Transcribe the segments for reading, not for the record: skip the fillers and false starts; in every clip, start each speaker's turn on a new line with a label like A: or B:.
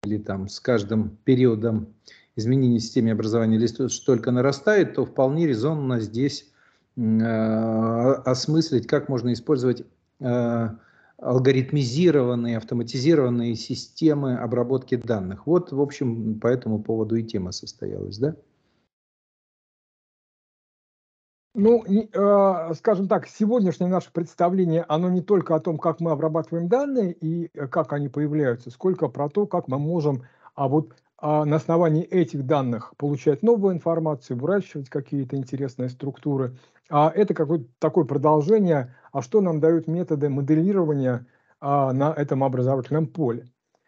A: или там с каждым периодом изменений в системе образования лишь только нарастает, то вполне резонно здесь осмыслить, как можно использовать алгоритмизированные, автоматизированные системы обработки данных. Вот, в общем, по этому поводу и тема состоялась, да?
B: Ну, скажем так, сегодняшнее наше представление, оно не только о том, как мы обрабатываем данные и как они появляются, сколько про то, как мы можем на основании этих данных получать новую информацию, выращивать какие-то интересные структуры. Это какое-то такое продолжение, что нам дают методы моделирования на этом образовательном поле.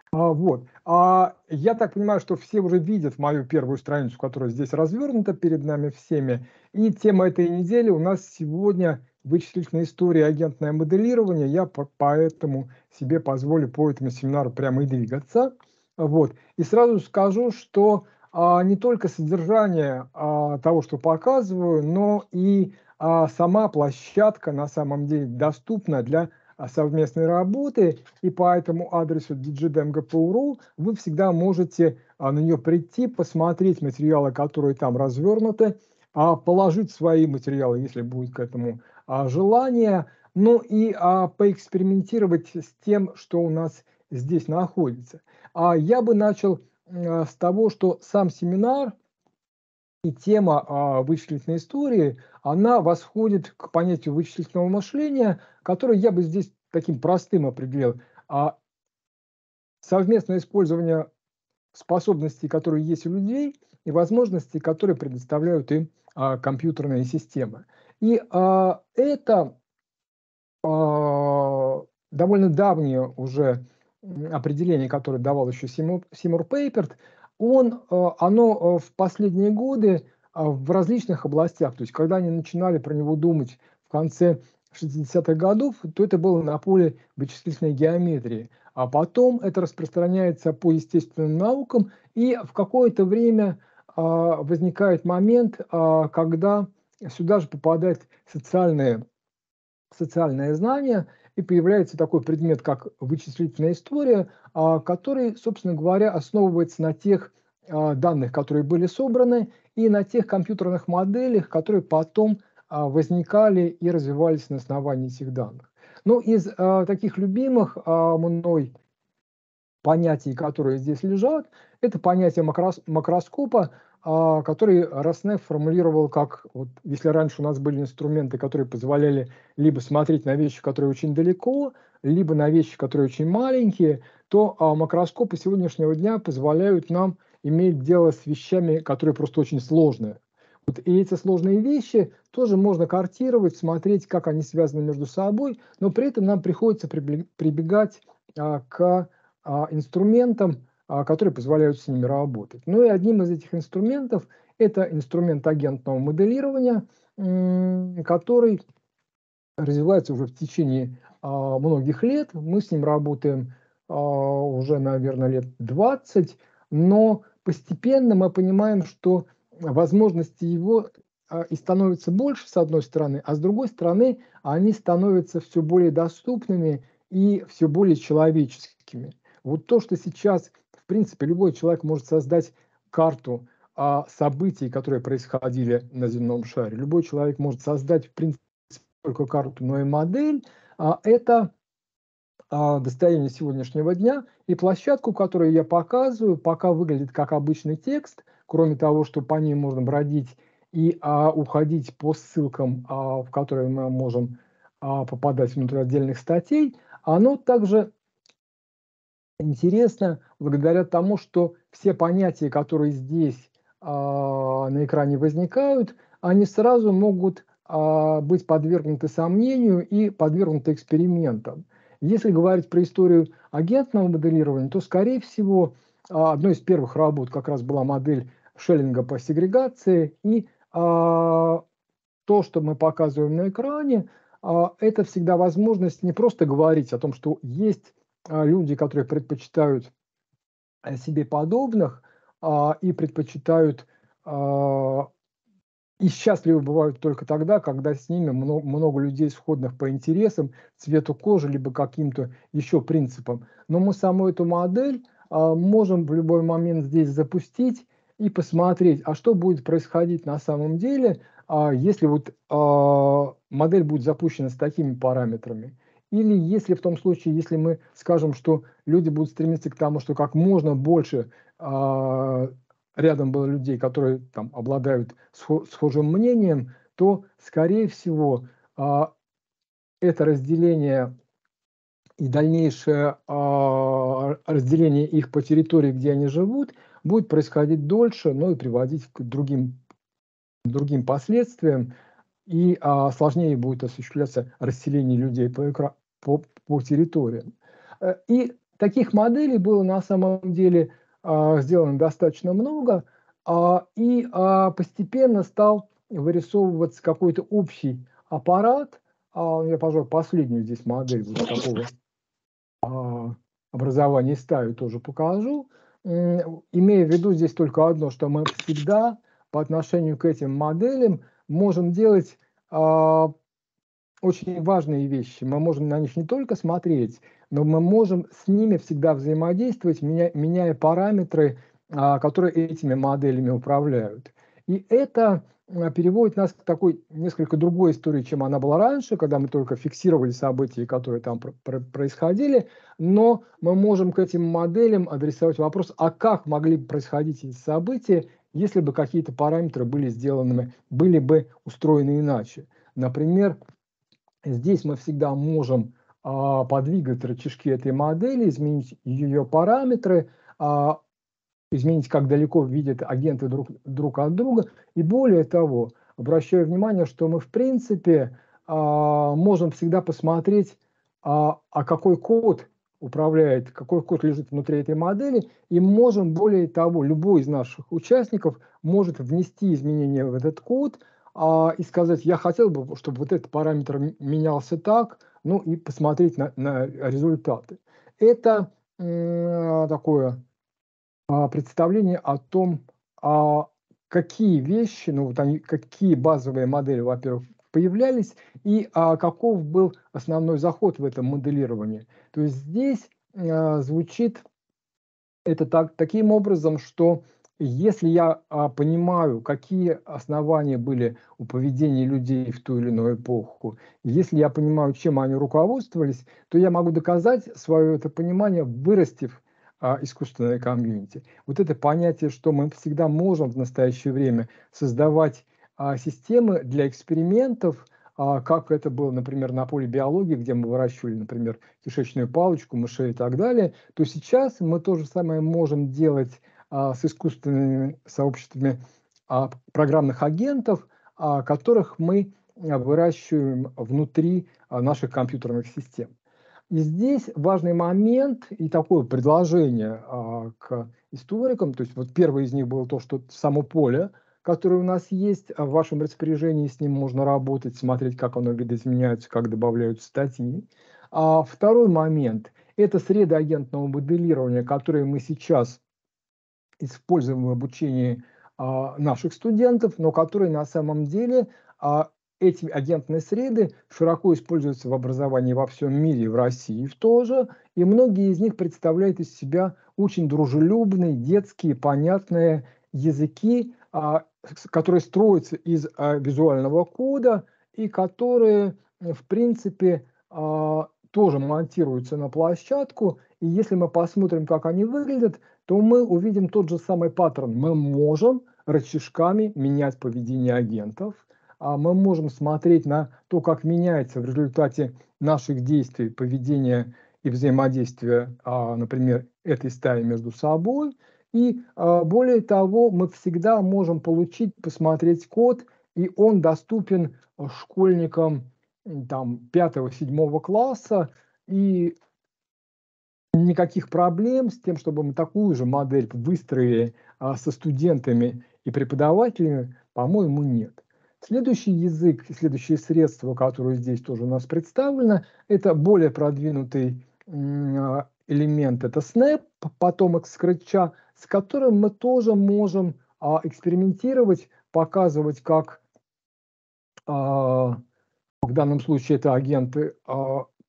B: Я так понимаю, что все уже видят мою первую страницу, которая здесь развернута перед нами всеми. И тема этой недели у нас сегодня вычислительная история и агентное моделирование. Я поэтому себе позволю по этому семинару прямо и двигаться. И сразу скажу, что не только содержание того, что показываю, но и сама площадка на самом деле доступна для совместной работы, и по этому адресу dgdem.gpu.ru вы всегда можете на нее прийти, посмотреть материалы, которые там развернуты, положить свои материалы, если будет к этому желание, ну и поэкспериментировать с тем, что у нас здесь находится. Я бы начал с того, что сам семинар и тема вычислительной истории, она восходит к понятию вычислительного мышления, которое я бы здесь таким простым определил. Совместное использование способностей, которые есть у людей, и возможностей, которые предоставляют им компьютерные системы. И это довольно давнее уже определение, которое давал еще Симур Пейперт, оно в последние годы в различных областях, то есть когда они начинали про него думать в конце 60-х годов, то это было на поле вычислительной геометрии, а потом это распространяется по естественным наукам, и в какое-то время возникает момент, когда сюда же попадает социальное знание, и появляется такой предмет, как вычислительная история, который, собственно говоря, основывается на тех данных, которые были собраны, и на тех компьютерных моделях, которые потом возникали и развивались на основании этих данных. Ну, из таких любимых мной понятий, которые здесь лежат, это понятие макроскопа, который Роснеф формулировал как, если раньше у нас были инструменты, которые позволяли либо смотреть на вещи, которые очень далеко, либо на вещи, которые очень маленькие, то макроскопы сегодняшнего дня позволяют нам иметь дело с вещами, которые просто очень сложные. И эти сложные вещи тоже можно картировать, смотреть, как они связаны между собой, но при этом нам приходится прибегать к инструментам, которые позволяют с ними работать. Ну и одним из этих инструментов это инструмент агентного моделирования, который развивается уже в течение многих лет. Мы с ним работаем уже, наверное, лет 20, но постепенно мы понимаем, что возможности его и становятся больше, с одной стороны, а с другой стороны, они становятся все более доступными и все более человеческими. Вот то, что сейчас, в принципе, любой человек может создать карту событий, которые происходили на земном шаре. Любой человек может создать, в принципе, только карту, но и модель. Это достояние сегодняшнего дня. И площадку, которую я показываю, пока выглядит как обычный текст, кроме того, что по ней можно бродить и уходить по ссылкам, в которые мы можем попадать внутрь отдельных статей, оно также интересно благодаря тому, что все понятия, которые здесь на экране возникают, они сразу могут быть подвергнуты сомнению и подвергнуты экспериментам. Если говорить про историю агентного моделирования, то, скорее всего, одной из первых работ как раз была модель Шеллинга по сегрегации, и то, что мы показываем на экране, это всегда возможность не просто говорить о том, что есть люди, которые предпочитают себе подобных и предпочитают и счастливы бывают только тогда, когда с ними много людей, сходных по интересам, цвету кожи, либо каким-то еще принципам. Но мы саму эту модель можем в любой момент здесь запустить и посмотреть, а что будет происходить на самом деле, если вот модель будет запущена с такими параметрами. Или если в том случае, если мы скажем, что люди будут стремиться к тому, что как можно больше рядом было людей, которые там обладают схожим мнением, то, скорее всего, это разделение и дальнейшее разделение их по территории, где они живут, будет происходить дольше, но и приводить к другим последствиям, и сложнее будет осуществляться расселение людей по территориям. И таких моделей было на самом деле сделано достаточно много, и постепенно стал вырисовываться какой-то общий аппарат. Я, пожалуй, последнюю здесь модель вот такого образования ставлю, тоже покажу. Имея в виду здесь только одно, что мы всегда по отношению к этим моделям можем делать очень важные вещи. Мы можем на них не только смотреть, но мы можем с ними всегда взаимодействовать, меняя параметры, которые этими моделями управляют. И это переводит нас к такой несколько другой истории, чем она была раньше, когда мы только фиксировали события, которые там происходили, но мы можем к этим моделям адресовать вопрос, а как могли бы происходить эти события, если бы какие-то параметры были бы устроены иначе. Например, здесь мы всегда можем подвигать рычажки этой модели, изменить ее параметры, изменить, как далеко видят агенты друг от друга. И более того, обращаю внимание, что мы в принципе можем всегда посмотреть, какой код управляет, какой код лежит внутри этой модели, и можем, более того, любой из наших участников может внести изменения в этот код и сказать, я хотел бы, чтобы вот этот параметр менялся так, ну и посмотреть на результаты. Это такое представление о том, какие вещи, ну вот они, какие базовые модели, во-первых, появлялись, и каков был основной заход в этом моделировании. То есть здесь звучит это таким образом, что если я понимаю, какие основания были у поведения людей в ту или иную эпоху, если я понимаю, чем они руководствовались, то я могу доказать свое это понимание, вырастив искусственное комьюнити. Вот это понятие, что мы всегда можем в настоящее время создавать системы для экспериментов, как это было, например, на поле биологии, где мы выращивали, например, кишечную палочку, мышей и так далее, то сейчас мы то же самое можем делать с искусственными сообществами программных агентов, которых мы выращиваем внутри наших компьютерных систем. И здесь важный момент и такое предложение к историкам, то есть вот первое из них было то, что само поле, которое у нас есть в вашем распоряжении, с ним можно работать, смотреть, как оно видоизменяется, как добавляются статьи. Второй момент – это среды агентного моделирования, которые мы сейчас используем в обучении наших студентов, но которые на самом деле эти агентные среды широко используются в образовании во всем мире, в России тоже, и многие из них представляют из себя очень дружелюбные, детские, понятные языки, которые строятся из визуального кода и которые, в принципе, тоже монтируются на площадку. И если мы посмотрим, как они выглядят, то мы увидим тот же самый паттерн. Мы можем рычажками менять поведение агентов, мы можем смотреть на то, как меняется в результате наших действий поведение и взаимодействие, например, этой стаи между собой. И более того, мы всегда можем посмотреть код, и он доступен школьникам там 5-7 класса, и никаких проблем с тем, чтобы мы такую же модель выстроили со студентами и преподавателями, по-моему, нет. Следующий язык, следующее средство, которое здесь тоже у нас представлено, это более продвинутый элемент, это Snap, потомок Scratch, с которым мы тоже можем экспериментировать, показывать, как в данном случае это агенты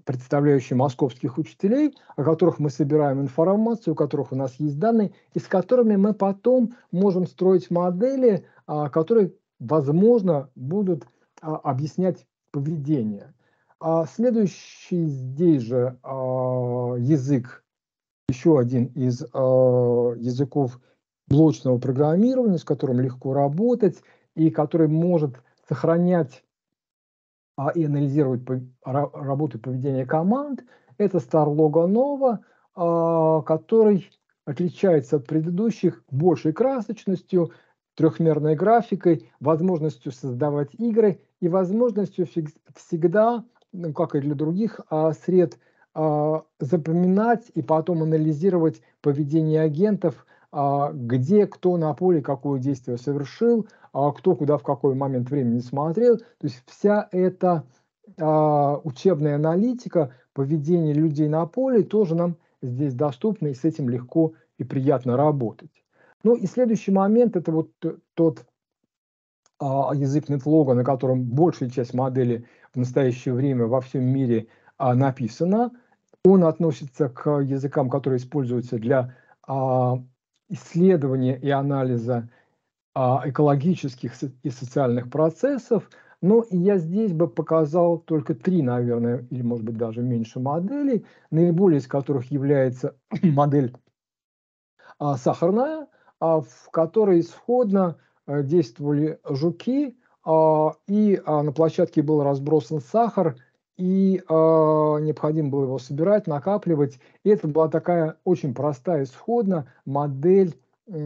B: представляющие московских учителей, о которых мы собираем информацию, у которых у нас есть данные, и с которыми мы потом можем строить модели, которые, возможно, будут объяснять поведение. Следующий здесь же язык, еще один из языков блочного программирования, с которым легко работать и который может сохранять и анализировать работу и поведение команд, это Starlogo Nova, который отличается от предыдущих большей красочностью, трехмерной графикой, возможностью создавать игры и возможностью всегда, ну, как и для других сред, запоминать и потом анализировать поведение агентов, где кто на поле какое действие совершил, кто куда в какой момент времени смотрел. То есть вся эта учебная аналитика поведения людей на поле тоже нам здесь доступна, и с этим легко и приятно работать. Ну и следующий момент – это вот тот язык NetLogo, на котором большая часть модели в настоящее время во всем мире написана. Он относится к языкам, которые используются для исследования и анализа экологических и социальных процессов. Но и я здесь бы показал только 3, наверное, или, может быть, даже меньше моделей, наиболее из которых является модель сахарная, в которой исходно действовали жуки, и на площадке был разбросан сахар, и необходимо было его собирать, накапливать. И это была такая очень простая исходно модель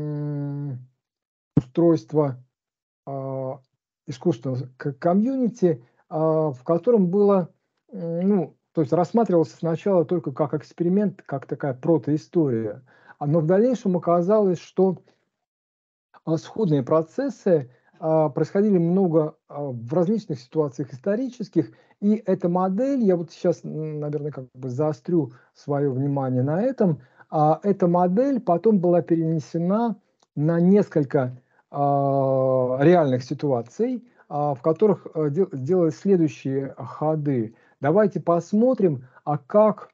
B: устройства искусственного комьюнити, в котором было, ну, то есть рассматривался сначала только как эксперимент, как такая протоистория. Но в дальнейшем оказалось, что сходные процессы происходили много в различных ситуациях исторических, и эта модель, я вот сейчас, наверное, как бы заострю свое внимание на этом, эта модель потом была перенесена на несколько реальных ситуаций, в которых делались следующие ходы. Давайте посмотрим, как,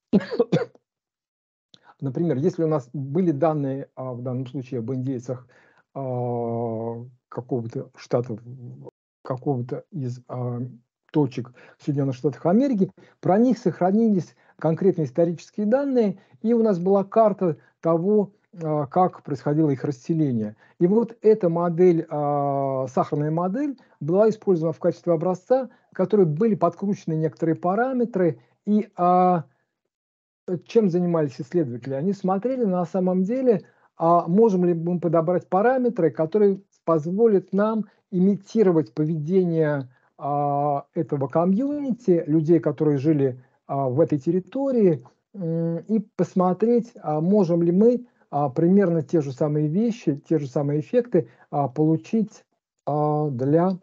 B: например, если у нас были данные, в данном случае об индейцах какого-то штата, какого-то из точек в Соединенных Штатах Америки, про них сохранились конкретные исторические данные, и у нас была карта того, как происходило их расселение. И вот эта модель, сахарная модель, была использована в качестве образца, в которой были подкручены некоторые параметры, и чем занимались исследователи? Они смотрели на самом деле, можем ли мы подобрать параметры, которые позволят нам имитировать поведение этого комьюнити, людей, которые жили в этой территории, и посмотреть, можем ли мы примерно те же самые вещи, те же самые эффекты получить для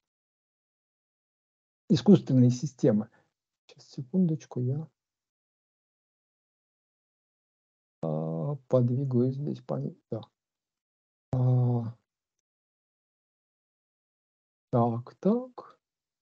B: искусственной системы. Сейчас, секундочку, я подвигаюсь здесь по ней. Да. Так.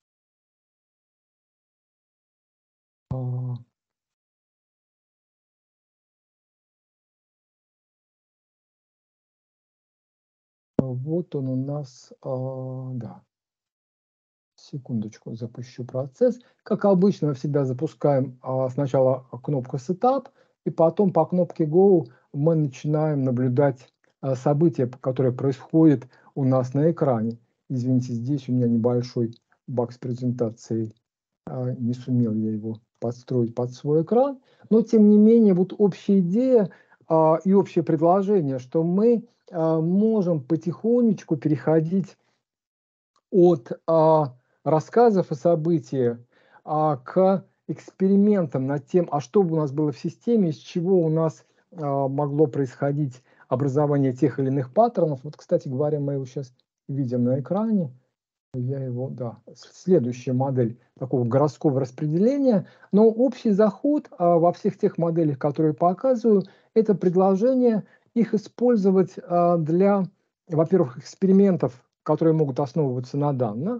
B: Вот он у нас, да. Секундочку, запущу процесс. Как обычно, мы всегда запускаем сначала кнопку Setup, и потом по кнопке Go мы начинаем наблюдать события, которые происходят у нас на экране. Извините, здесь у меня небольшой баг с презентацией. Не сумел я его подстроить под свой экран. Но, тем не менее, вот общая идея и общее предложение, что мы можем потихонечку переходить от рассказов о событиях к экспериментам над тем, что бы у нас было в системе, из чего у нас могло происходить образование тех или иных паттернов. Вот, кстати говоря, мы его сейчас видим на экране. Я его, да, следующая модель такого городского распределения. Но общий заход во всех тех моделях, которые показываю, это предложение их использовать для, во-первых, экспериментов, которые могут основываться на данных,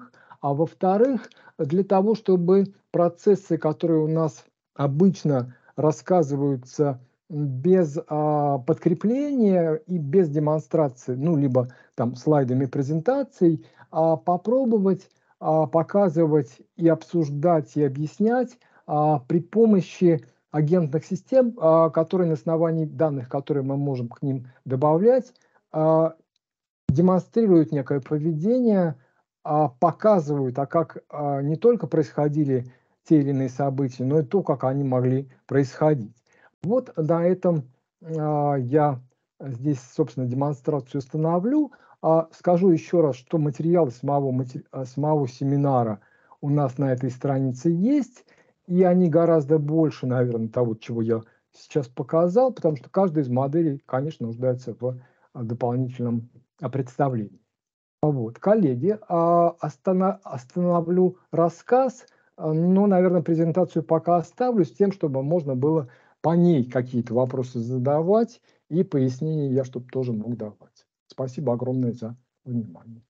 B: а во-вторых, для того, чтобы процессы, которые у нас обычно рассказываются без подкрепления и без демонстрации, ну, либо там слайдами презентаций, попробовать показывать и обсуждать и объяснять при помощи агентных систем, которые на основании данных, которые мы можем к ним добавлять, демонстрируют некое поведение, показывают, как не только происходили те или иные события, но и то, как они могли происходить. Вот на этом я здесь, собственно, демонстрацию остановлю. Скажу еще раз, что материалы самого семинара у нас на этой странице есть, и они гораздо больше, наверное, того, чего я сейчас показал, потому что каждая из моделей, конечно, нуждается в дополнительном представлении. Вот, коллеги, остановлю рассказ, но, наверное, презентацию пока оставлю с тем, чтобы можно было по ней какие-то вопросы задавать, и пояснения я, чтобы тоже мог давать. Спасибо огромное за внимание.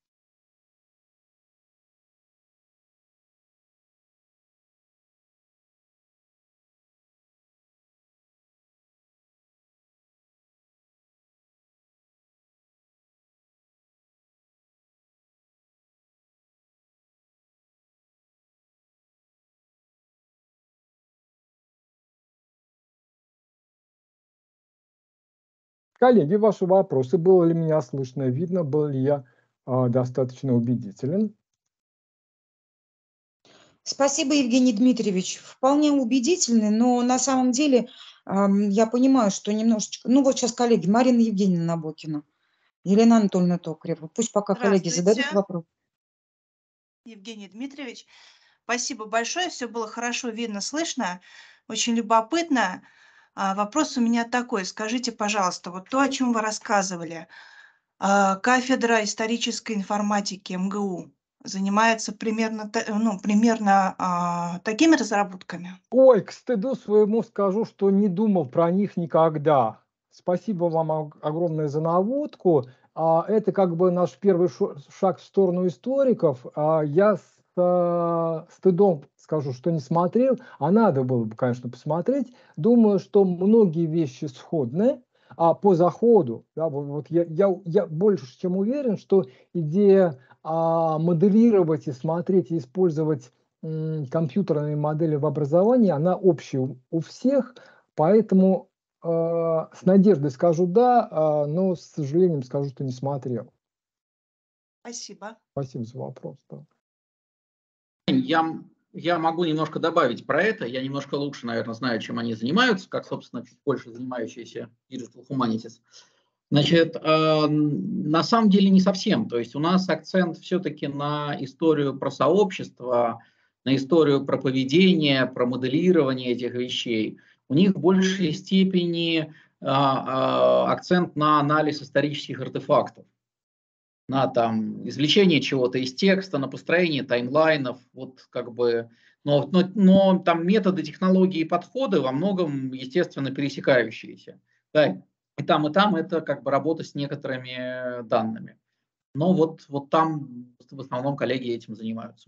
B: Коллеги, ваши вопросы. Было ли меня слышно, видно? Был ли я достаточно убедителен?
C: Спасибо, Евгений Дмитриевич. Вполне убедительный, но на самом деле я понимаю, что немножечко... Ну вот сейчас коллеги, Марина Евгеньевна Набокина, Елена Анатольевна Токарева. Пусть пока коллеги зададут вопрос.
D: Евгений Дмитриевич, спасибо большое. Все было хорошо видно, слышно. Очень любопытно. Вопрос у меня такой. Скажите, пожалуйста, вот то, о чем вы рассказывали. Кафедра исторической информатики МГУ занимается примерно такими разработками?
B: Ой, к стыду своему скажу, что не думал про них никогда. Спасибо вам огромное за наводку. Это как бы наш первый шаг в сторону историков. Я с стыдом скажу, что не смотрел, а надо было бы, конечно, посмотреть. Думаю, что многие вещи сходны. По заходу, да, вот я больше чем уверен, что идея моделировать и смотреть, и использовать компьютерные модели в образовании, она общая у всех, поэтому с надеждой скажу да, но с сожалением скажу, что не смотрел.
D: Спасибо.
B: Спасибо за вопрос. Да.
E: Я могу немножко добавить про это. Я немножко лучше, наверное, знаю, чем они занимаются, как, собственно, чуть больше занимающиеся Digital Humanities. Значит, на самом деле не совсем. То есть у нас акцент все-таки на историю про сообщество, на историю про поведение, про моделирование этих вещей. У них в большей степени акцент на анализ исторических артефактов, на там извлечение чего-то из текста, на построение таймлайнов, вот как бы, но там методы, технологии и подходы во многом, естественно, пересекающиеся. Да, и там это как бы работа с некоторыми данными. Но вот там в основном коллеги этим занимаются.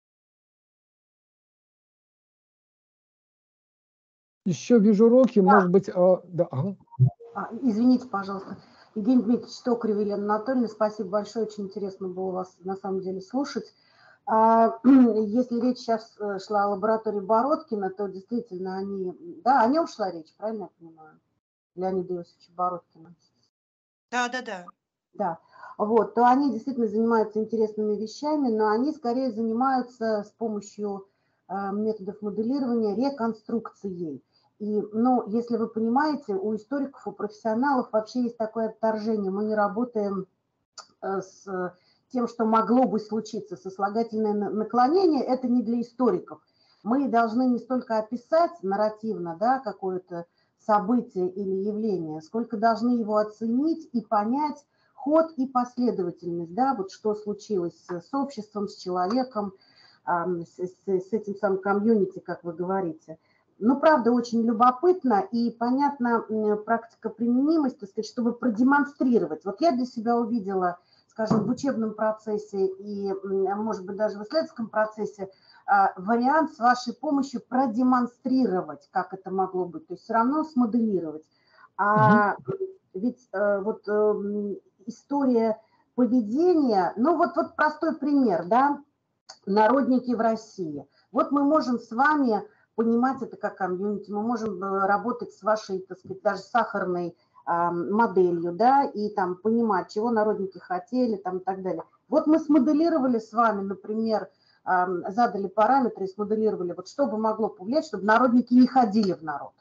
B: Еще вижу руки, может быть, да. Ага.
F: Извините, пожалуйста. Евгений Дмитриевич Токарев, Елена Анатольевна, спасибо большое, очень интересно было вас на самом деле слушать. Если речь сейчас шла о лаборатории Бородкина, то действительно о нем шла речь, правильно я понимаю? Леонида Иосифовича Бородкина.
D: Да.
F: Да, вот, то они действительно занимаются интересными вещами, но они скорее занимаются с помощью методов моделирования реконструкцией. Если вы понимаете, у историков, у профессионалов вообще есть такое отторжение. Мы не работаем с тем, что могло бы случиться. Сослагательное наклонение – это не для историков. Мы должны не столько описать нарративно, да, какое-то событие или явление, сколько должны его оценить и понять ход и последовательность, да, вот что случилось с обществом, с человеком, с этим самым комьюнити, как вы говорите. Правда, очень любопытно и понятна практика применимости, так сказать, чтобы продемонстрировать. Вот я для себя увидела скажем, в учебном процессе и, может быть, даже в исследовательском процессе вариант с вашей помощью продемонстрировать, как это могло быть, то есть все равно смоделировать. А ведь вот история поведения, ну вот простой пример, да, народники в России. Вот мы можем с вами понимать это как комьюнити, мы можем работать с вашей, так сказать, даже сахарной моделью, да, и там понимать, чего народники хотели, там и так далее. Вот мы смоделировали с вами, например, задали параметры и смоделировали, вот что бы могло повлиять, чтобы народники не ходили в народ.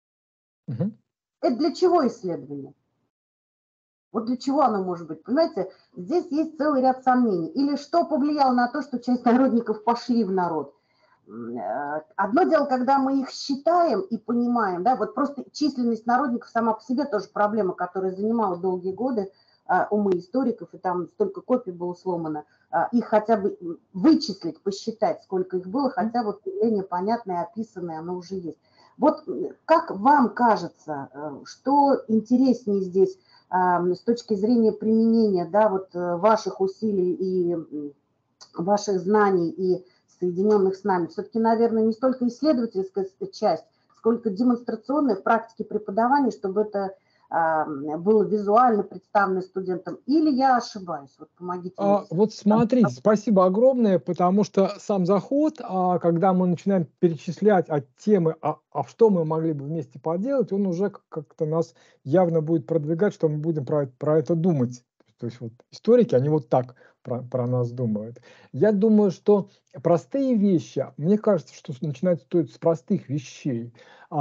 F: Это для чего исследование? Вот для чего оно может быть? Понимаете, здесь есть целый ряд сомнений. Или что повлияло на то, что часть народников пошли в народ? Одно дело, когда мы их считаем и понимаем, да, вот просто численность народников сама по себе тоже проблема, которая занимала долгие годы умы историков, и там столько копий было сломано. Их хотя бы вычислить, посчитать, сколько их было, хотя вот явление понятное, описанное, оно уже есть. Вот как вам кажется, что интереснее здесь с точки зрения применения, да, вот ваших усилий и ваших знаний и соединенных с нами? Все-таки, наверное, не столько исследовательская часть, сколько демонстрационная в практике преподавания, чтобы это было визуально представлено студентам. Или я ошибаюсь? Вот помогите мне.
B: Вот смотрите, спасибо огромное, потому что сам заход, когда мы начинаем перечислять темы, что мы могли бы вместе поделать, он уже как-то нас явно будет продвигать, что мы будем про это думать. То есть вот историки, они вот так про нас думают. Я думаю, что простые вещи, мне кажется, что начинать стоит с простых вещей.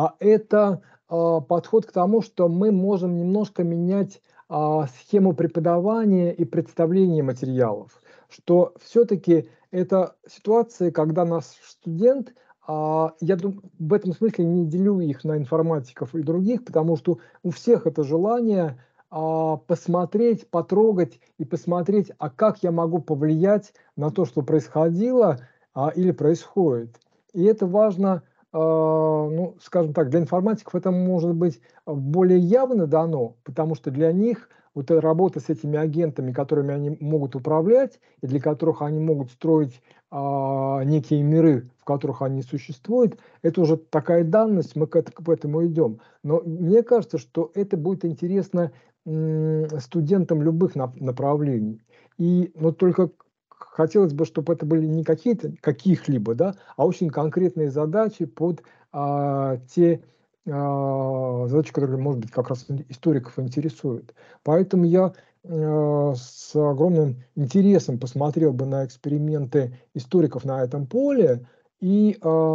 B: Это подход к тому, что мы можем немножко менять схему преподавания и представления материалов. Что все-таки это ситуация, когда наш студент, я думаю, в этом смысле не делю их на информатиков и других, потому что у всех это желание посмотреть, потрогать и посмотреть, как я могу повлиять на то, что происходило или происходит. И это важно, ну, скажем так, для информатиков это может быть более явно дано, потому что для них вот эта работа с этими агентами, которыми они могут управлять, и для которых они могут строить некие миры, в которых они существуют, это уже такая данность, мы к этому идем. Но мне кажется, что это будет интересно студентам любых направлений. Но только хотелось бы, чтобы это были не каких-либо, да, а очень конкретные задачи под те задачи, которые, может быть, как раз историков интересуют. Поэтому я с огромным интересом посмотрел бы на эксперименты историков на этом поле и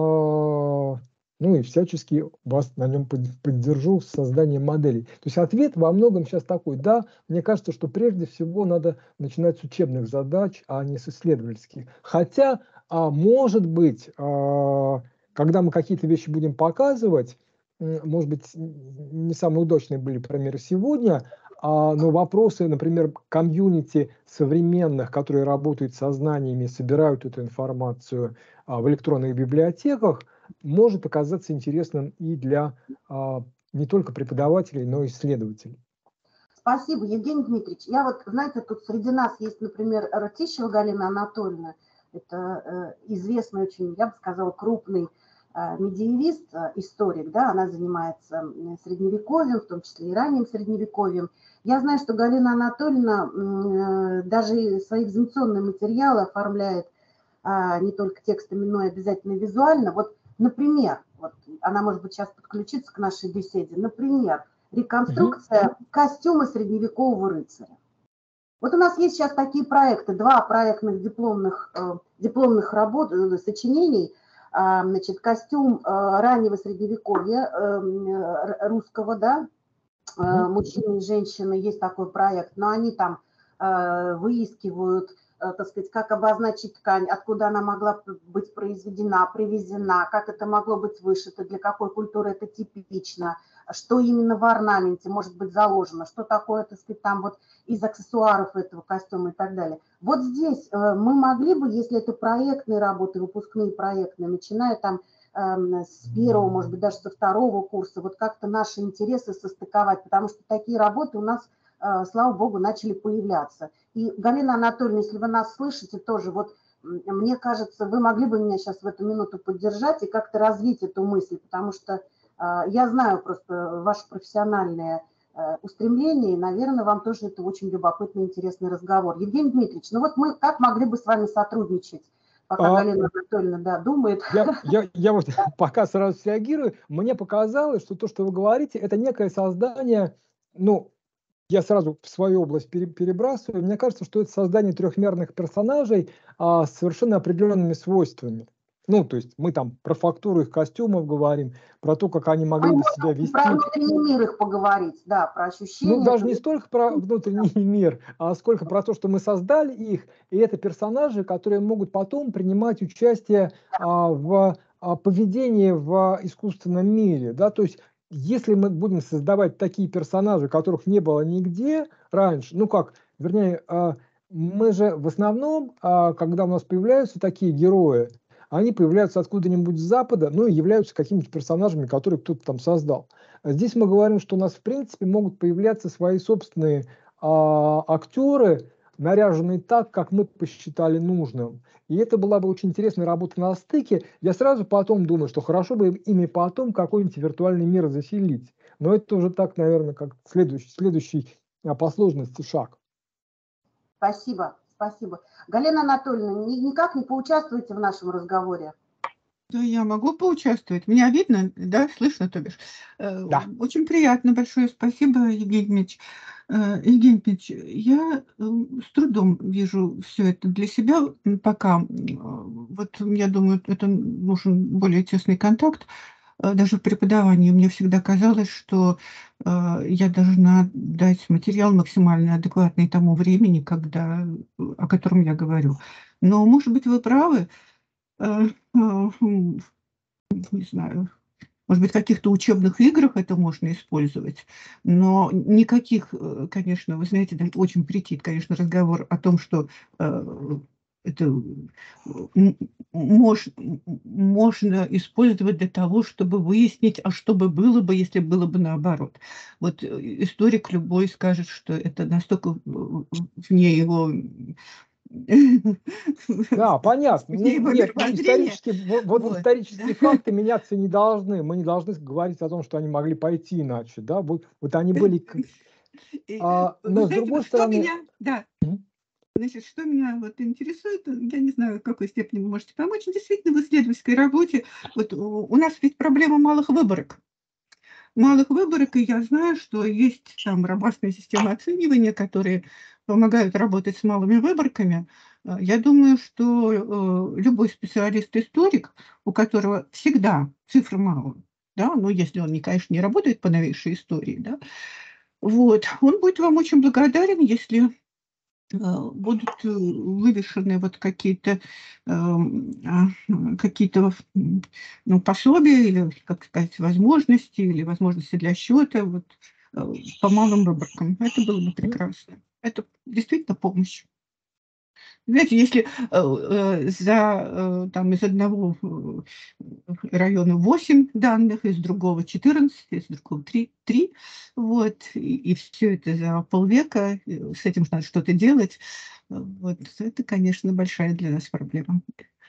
B: всячески вас на нем поддержу с созданием моделей. То есть ответ во многом сейчас такой: да, мне кажется, что прежде всего надо начинать с учебных задач, а не с исследовательских. Хотя, может быть, когда мы какие-то вещи будем показывать, может быть, не самые удачные были примеры сегодня, но вопросы, например, комьюнити современных, которые работают со знаниями, собирают эту информацию в электронных библиотеках, может оказаться интересным и для не только преподавателей, но и исследователей.
F: Спасибо, Евгений Дмитриевич. Я вот, знаете, тут среди нас есть, например, Ратищева Галина Анатольевна. Это известный очень, я бы сказала, крупный медиевист, историк, да, она занимается средневековьем, в том числе и ранним средневековьем. Я знаю, что Галина Анатольевна даже свои экзаменационные материалы оформляет не только текстами, но и обязательно визуально. Вот, например, вот она, может быть, сейчас подключится к нашей беседе, например, реконструкция костюма средневекового рыцаря. Вот у нас есть сейчас такие проекты, 2 проектных дипломных работ, сочинений. Значит, костюм раннего средневековья русского, да, мужчины и женщины, есть такой проект, но они там выискивают, так сказать, как обозначить ткань, откуда она могла быть произведена, привезена, как это могло быть вышито, для какой культуры это типично, что именно в орнаменте может быть заложено, что такое, так сказать, там вот из аксессуаров этого костюма и так далее. Вот здесь мы могли бы, если это проектные работы, выпускные проектные, начиная там с 1-го, может быть, даже со 2-го курса, вот как-то наши интересы состыковать, потому что такие работы у нас слава богу, начали появляться. И, Галина Анатольевна, если вы нас слышите, тоже вот мне кажется, вы могли бы меня сейчас в эту минуту поддержать и как-то развить эту мысль, потому что я знаю просто ваше профессиональное устремление, и, наверное, вам тоже это очень любопытный, интересный разговор. Евгений Дмитриевич, ну вот мы как могли бы с вами сотрудничать, пока Галина Анатольевна думает?
B: Я вот пока сразу среагирую. Мне показалось, что то, что вы говорите, это некое создание, ну, я сразу в свою область перебрасываю. Мне кажется, что это создание трехмерных персонажей с совершенно определенными свойствами. Ну, то есть мы там про фактуру их костюмов говорим, про то, как они могли бы себя вести.
F: Про внутренний мир их поговорить, да, про ощущения.
B: Ну, даже не столько про внутренний мир, а сколько про то, что мы создали их, и это персонажи, которые могут потом принимать участие в поведении в искусственном мире, да, то есть если мы будем создавать такие персонажи, которых не было нигде раньше, ну как, вернее, мы же в основном, когда у нас появляются такие герои, они появляются откуда-нибудь с Запада, ну и являются какими-то персонажами, которые кто-то там создал. Здесь мы говорим, что у нас в принципе могут появляться свои собственные актеры, наряженные так, как мы посчитали нужным. И это была бы очень интересная работа на стыке. Я сразу потом думаю, что хорошо бы ими потом какой-нибудь виртуальный мир заселить. Но это уже так, наверное, как следующий по сложности шаг.
F: Спасибо, спасибо. Галина Анатольевна, никак не поучаствуете в нашем разговоре?
G: Да, я могу поучаствовать. Меня видно, да, слышно, то бишь.
B: Да.
G: Очень приятно, большое спасибо, Евгений Дмитриевич. Евгений Дмитриевич, я с трудом вижу все это для себя пока. Вот я думаю, это нужен более тесный контакт. Даже в преподавании мне всегда казалось, что я должна дать материал максимально адекватный тому времени, о котором я говорю. Но, может быть, вы правы. Не знаю, может быть, в каких-то учебных играх это можно использовать, но никаких, конечно, вы знаете, да, очень претит, конечно, разговор о том, что это можно использовать для того, чтобы выяснить, а что бы было бы, если было бы наоборот. Вот историк любой скажет, что это настолько вне его...
B: Да, понятно. Нет, исторические факты меняться не должны. Мы не должны говорить о том, что они могли пойти иначе. Да? Вот они были... Но с другой стороны...
G: Значит, что меня вот интересует, я не знаю, в какой степени вы можете помочь, действительно, в исследовательской работе. Вот у нас ведь проблема малых выборок. И я знаю, что есть там robustные системы оценивания, которые помогают работать с малыми выборками. Я думаю, что любой специалист-историк, у которого всегда цифр мало, да, но если он, конечно, не работает по новейшей истории, да, вот, он будет вам очень благодарен, если будут вывешены вот какие-то пособия или, как сказать, возможности для счета вот, по малым выборкам. Это было бы прекрасно. Это действительно помощь. Знаете, если из одного района 8 данных, из другого 14, из другого 3, вот, и все это за полвека, с этим надо что-то делать, вот, это, конечно, большая для нас проблема.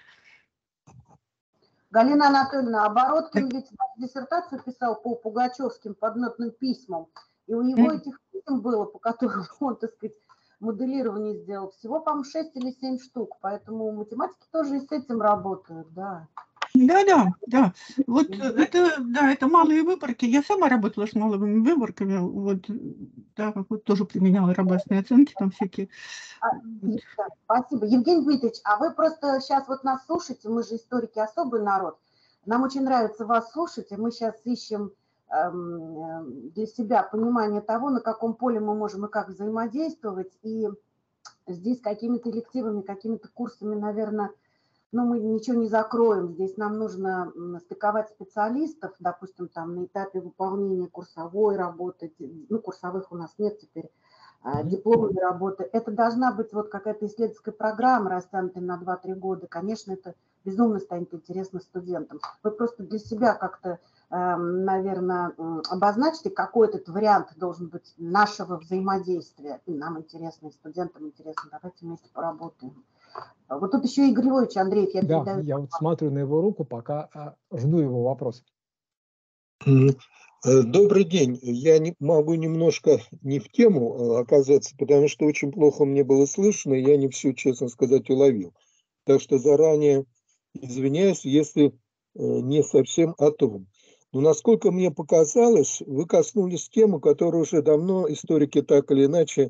F: Галина Анатольевна, Обороткин ведь диссертацию писал по пугачевским подметным письмам, и у него этих писем было, по которым он, так сказать, моделирование сделал, всего, по-моему, 6 или 7 штук, поэтому математики тоже и с этим работают, да.
G: Да. Вот это малые выборки. Я сама работала с малыми выборками, вот, да, вот тоже применяла robustные оценки там всякие.
F: Спасибо. Евгений Дмитриевич, а вы просто сейчас вот нас слушаете, мы же историки, особый народ. Нам очень нравится вас слушать, и мы сейчас ищем для себя понимание того, на каком поле мы можем и как взаимодействовать. И здесь какими-то элективами, какими-то курсами, наверное, мы ничего не закроем. Здесь нам нужно стыковать специалистов, допустим, там на этапе выполнения курсовой работы, курсовых у нас нет теперь, дипломной работы. Это должна быть вот какая-то исследовательская программа, растянутая на 2-3 года. Конечно, это безумно станет интересно студентам. Вы просто для себя как-то наверное, обозначить, какой этот вариант должен быть нашего взаимодействия. И нам интересно, и студентам интересно. Давайте вместе поработаем. Вот тут еще Игорь Львович Андреев, я
B: Да,
F: передаю.
B: я вот смотрю на его руку, пока жду его вопрос.
H: Добрый день. Я могу немножко не в тему оказаться, потому что очень плохо мне было слышно, и я не все, честно сказать, уловил. Так что заранее извиняюсь, если не совсем о том. Но насколько мне показалось, вы коснулись темы, которую уже давно историки так или иначе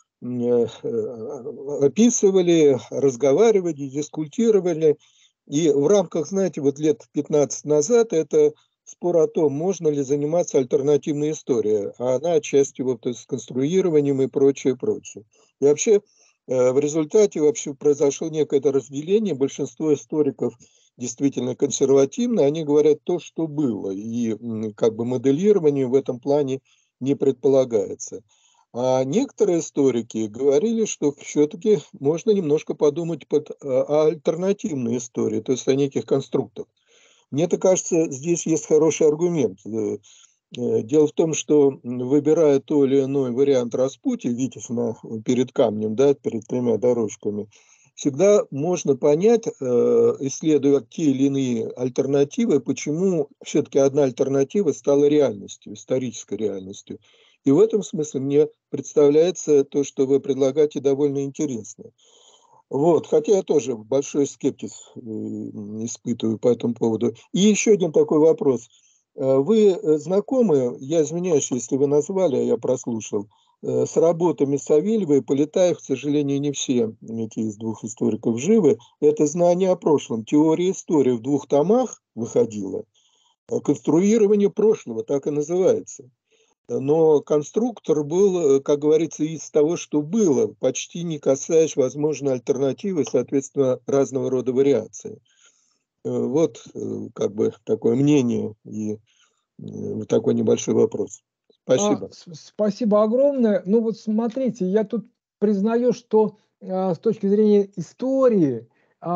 H: описывали, разговаривали, дискутировали. И в рамках, знаете, вот лет 15 назад это спор о том, можно ли заниматься альтернативной историей, а она отчасти вот с конструированием и прочее, прочее. И вообще в результате вообще произошло некое разделение, большинство историков действительно консервативно, они говорят то, что было, и как бы моделирование в этом плане не предполагается. А некоторые историки говорили, что все-таки можно немножко подумать о альтернативной истории, то есть о неких конструктах. Мне-то кажется, здесь есть хороший аргумент. Дело в том, что выбирая то или иной вариант распутья, Витязь перед камнем, да, перед тремя дорожками, всегда можно понять, исследуя те или иные альтернативы, почему все-таки одна альтернатива стала реальностью, исторической реальностью. И в этом смысле мне представляется то, что вы предлагаете, довольно интересно. Вот, хотя я тоже большой скепсис испытываю по этому поводу. И еще один такой вопрос. Вы знакомы, я извиняюсь, если вы назвали, а я прослушал, с работами Савельева и Полетаев, к сожалению, не все эти из двух историков живы. Это «Знание о прошлом». Теория истории в 2 томах выходила. Конструирование прошлого, так и называется. Но конструктор был, как говорится, из того, что было, почти не касаясь, возможно, альтернативы, соответственно, разного рода вариации. Вот как бы такое мнение и такой небольшой вопрос. Спасибо.
B: Спасибо огромное. Ну вот смотрите, я тут признаю, что с точки зрения истории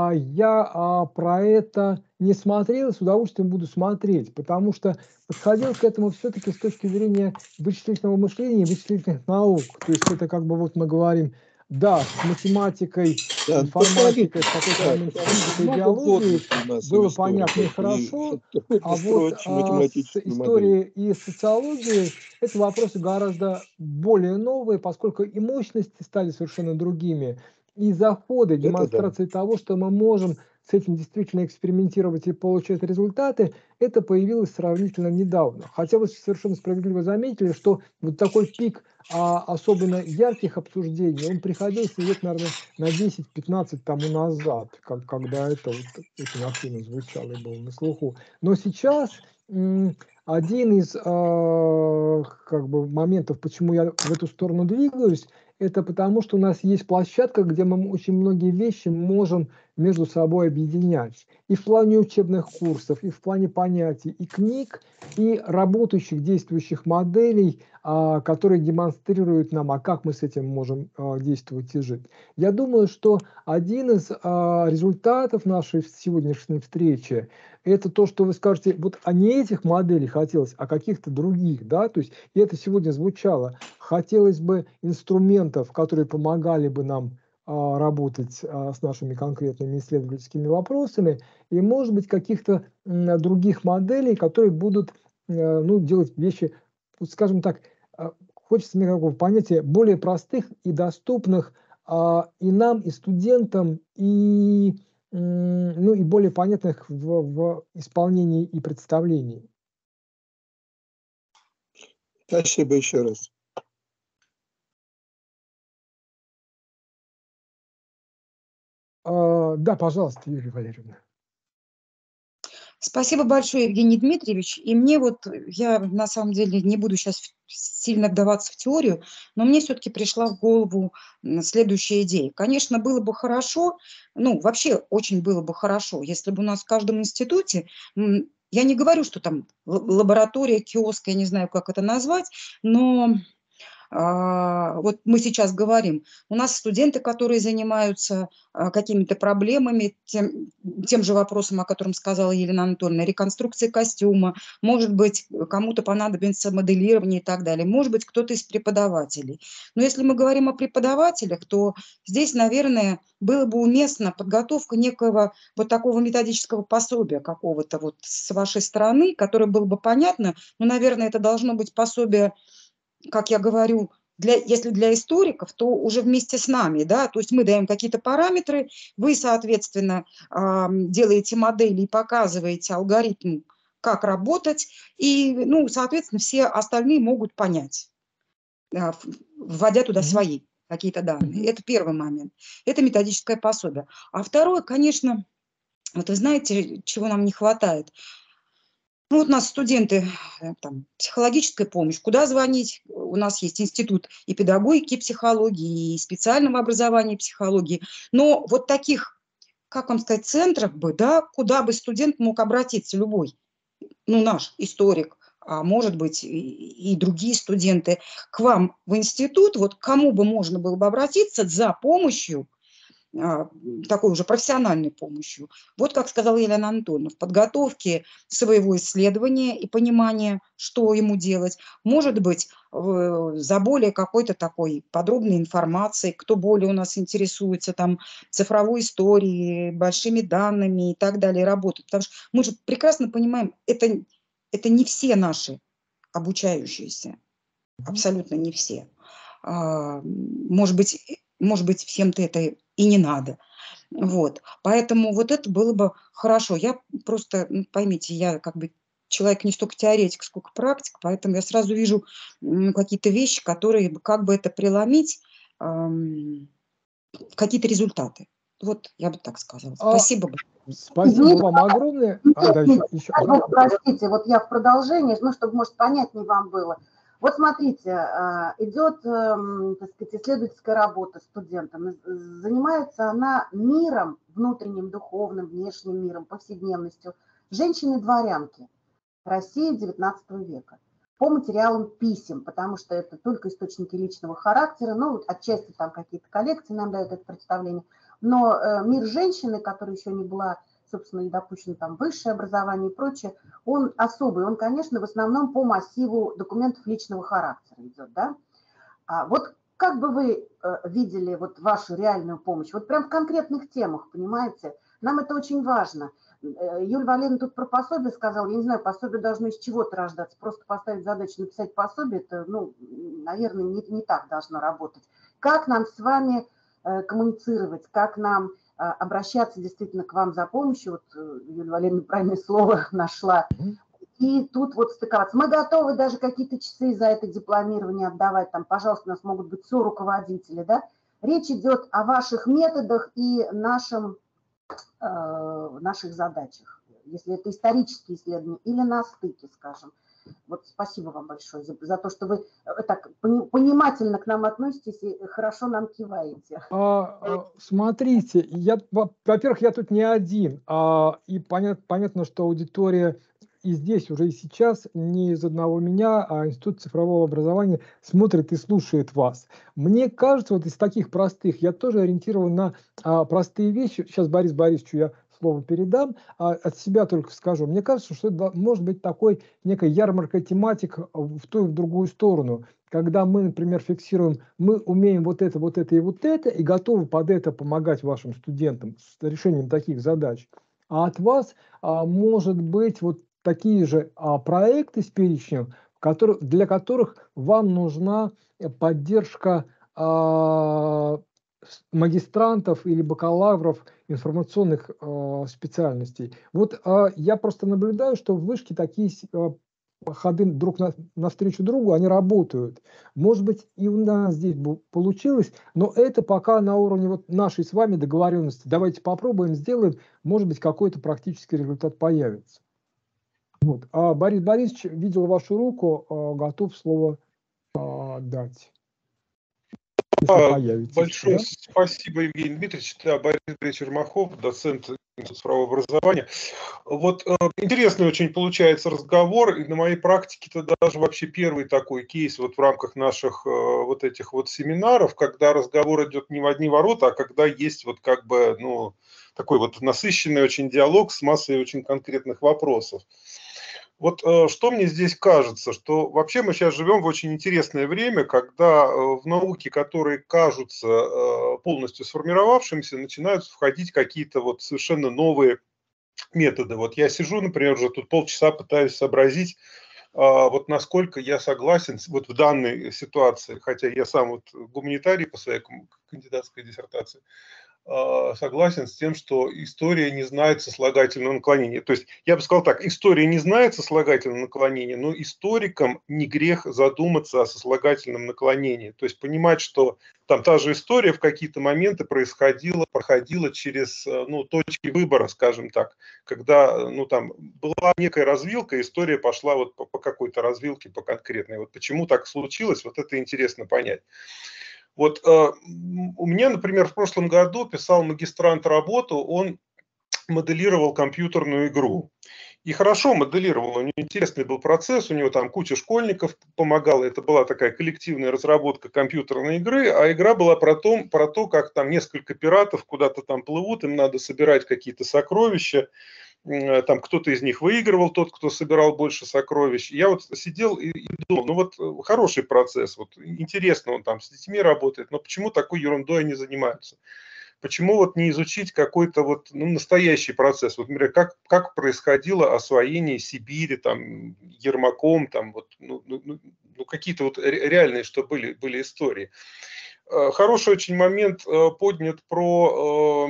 B: я про это не смотрел, с удовольствием буду смотреть, потому что подходил к этому все-таки с точки зрения вычислительного мышления и вычислительных наук. То есть это как бы вот мы говорим, да, с математикой,
H: Да,
B: информатикой, с какой-то момент физикой, биологией было понятно и хорошо, а вот с историей и социологией это вопросы гораздо более новые, поскольку и мощности стали совершенно другими, и заходы, демонстрации того, что мы можем с этим действительно экспериментировать и получать результаты, это появилось сравнительно недавно. Хотя вы совершенно справедливо заметили, что вот такой пик особенно ярких обсуждений, он приходился лет, наверное, на 10-15 тому назад, когда это вот очень активно звучало и было на слуху. Но сейчас один из как бы моментов, почему я в эту сторону двигаюсь, это потому, что у нас есть площадка, где мы очень многие вещи можем между собой объединять. И в плане учебных курсов, и в плане понятий, и книг, и работающих, действующих моделей, которые демонстрируют нам, как мы с этим можем действовать и жить. Я думаю, что один из результатов нашей сегодняшней встречи это то, что вы скажете, вот не этих моделей хотелось, а каких-то других, да, то есть и это сегодня звучало. Хотелось бы инструментов, которые помогали бы нам работать с нашими конкретными исследовательскими вопросами, и, может быть, каких-то других моделей, которые будут делать вещи, скажем так, хочется мне какого понятия, более простых и доступных и нам, и студентам, и более понятных в исполнении и представлении.
H: Спасибо еще раз.
B: Да, пожалуйста, Юлия Валерьевна.
C: Спасибо большое, Евгений Дмитриевич. И мне вот, я на самом деле не буду сейчас сильно вдаваться в теорию, но мне все-таки пришла в голову следующая идея. Конечно, было бы хорошо, вообще очень было бы хорошо, если бы у нас в каждом институте, я не говорю, что там лаборатория, киоск, я не знаю, как это назвать, но вот мы сейчас говорим, у нас студенты, которые занимаются какими-то проблемами, тем же вопросом, о котором сказала Елена Анатольевна, реконструкции костюма, может быть, кому-то понадобится моделирование и так далее, может быть, кто-то из преподавателей. Но если мы говорим о преподавателях, то здесь, наверное, было бы уместно подготовка некого вот такого методического пособия какого-то вот с вашей стороны, которое было бы понятно. Но, наверное, это должно быть пособие, как я говорю, если для историков, то уже вместе с нами, да, то есть мы даем какие-то параметры, вы, соответственно, делаете модели и показываете алгоритм, как работать, и, ну, соответственно, все остальные могут понять, вводя туда свои какие-то данные. Это первый момент. Это методическое пособие. А второе, конечно, вот вы знаете, чего нам не хватает? Ну, вот у нас студенты, там, психологическая помощь, куда звонить? У нас есть институт и педагогики, и психологии, и специального образования психологии. Но вот таких, как вам сказать, центров бы, да, куда бы студент мог обратиться, любой, ну, наш историк, а может быть, и другие студенты, к вам в институт, вот к кому бы можно было бы обратиться за помощью, такой уже профессиональной помощью. Вот как сказала Елена Анатольевна, в подготовке своего исследования и понимания, что ему делать, может быть, за более какой-то такой подробной информацией, кто более у нас интересуется там цифровой историей, большими данными и так далее, работать. Потому что мы же прекрасно понимаем, это не все наши обучающиеся, абсолютно не все. Может быть, всем-то это и не надо. Вот. Поэтому вот это было бы хорошо. Я просто, поймите, я как бы человек не столько теоретик, сколько практик, поэтому я сразу вижу какие-то вещи, которые, как бы это преломить, какие-то результаты. Вот я бы так сказала. Спасибо.
B: Спасибо вам огромное. Да, еще.
F: Вот, простите, вот я в продолжении, ну, чтобы, может, понятнее вам было. Вот смотрите, идет, так сказать, исследовательская работа студентам. Занимается она миром, внутренним, духовным, внешним миром, повседневностью. Женщины-дворянки России XIX века. По материалам писем, потому что это только источники личного характера, ну, отчасти там какие-то коллекции нам дают это представление. Но мир женщины, которая еще не была, собственно, и допущена там высшее образование и прочее, он особый. Он, конечно, в основном по массиву документов личного характера идет, да. Вот как бы вы видели вот вашу реальную помощь? Вот прям в конкретных темах, понимаете? Нам это очень важно. Юлия Валерьевна тут про пособие сказала. Я не знаю, пособие должно из чего-то рождаться. Просто поставить задачу написать пособие, это, ну, наверное, не так должно работать. Как нам с вами коммуницировать, как нам обращаться действительно к вам за помощью? Вот Юлия Валерьевна правильное слово нашла. И тут вот стыковаться. Мы готовы даже какие-то часы за это дипломирование отдавать. Там, пожалуйста, у нас могут быть соруководители, да? Речь идет о ваших методах и наших задачах. Если это исторические исследования или на стыке, скажем. Вот спасибо вам большое за то, что вы так понимательно к нам относитесь и хорошо нам киваете.
B: Смотрите, во-первых, я тут не один, и понятно, что аудитория и здесь уже и сейчас не из одного меня, а Институт цифрового образования смотрит и слушает вас. Мне кажется, вот из таких простых, я тоже ориентирован на простые вещи. Сейчас Борису Борисовичу я слово передам, от себя только скажу. Мне кажется, что это может быть такой некой ярмарка тематик в ту и в другую сторону. Когда мы, например, фиксируем, мы умеем вот это и вот это, и готовы под это помогать вашим студентам с решением таких задач. А от вас может быть вот такие же проекты с перечнем, для которых вам нужна поддержка магистрантов или бакалавров информационных специальностей. Вот я просто наблюдаю, что в вышке такие ходы друг навстречу другу, они работают. Может быть, и у нас здесь получилось, но это пока на уровне вот нашей с вами договоренности. Давайте попробуем, сделаем, может быть, какой-то практический результат появится. Вот. Борис Борисович, видел вашу руку, готов слово дать. если появится.
I: Большое
B: Да?
I: спасибо, Евгений Дмитриевич. Да, Борис Дмитриевич Чермахов, доцент Института правового образования. Вот интересный очень получается разговор, и на моей практике это даже вообще первый такой кейс вот в рамках наших вот этих вот семинаров, когда разговор идет не в одни ворота, а когда есть вот как бы, ну, такой вот насыщенный очень диалог с массой очень конкретных вопросов. Вот что мне здесь кажется, что вообще мы сейчас живем в очень интересное время, когда в науке, которые кажутся полностью сформировавшимися, начинают входить какие-то вот совершенно новые методы. Вот я сижу, например, уже тут полчаса пытаюсь сообразить, вот насколько я согласен вот в данной ситуации, хотя я сам вот гуманитарий по своей кандидатской диссертации, согласен с тем, что история не знает сослагательного наклонения. То есть я бы сказал так, история не знает сослагательного наклонения, но историкам не грех задуматься о сослагательном наклонении. То есть понимать, что там та же история в какие-то моменты проходила через точки выбора, скажем так, когда там была некая развилка, история пошла вот по какой-то развилке, по конкретной. Вот почему так случилось, вот это интересно понять. Вот у меня, например, в прошлом году писал магистрант работу, он моделировал компьютерную игру. И хорошо моделировал, у него интересный был процесс, у него там куча школьников помогала, это была такая коллективная разработка компьютерной игры, а игра была про то, как там несколько пиратов куда-то там плывут, им надо собирать какие-то сокровища, там кто-то из них выигрывал, тот, кто собирал больше сокровищ. Я вот сидел и думал, ну вот хороший процесс, вот интересно, он там с детьми работает, но почему такой ерундой они занимаются? Почему вот не изучить какой-то вот настоящий процесс? Вот, например, как происходило освоение Сибири там Ермаком, там вот, какие-то вот реальные, что были истории. Хороший очень момент поднят про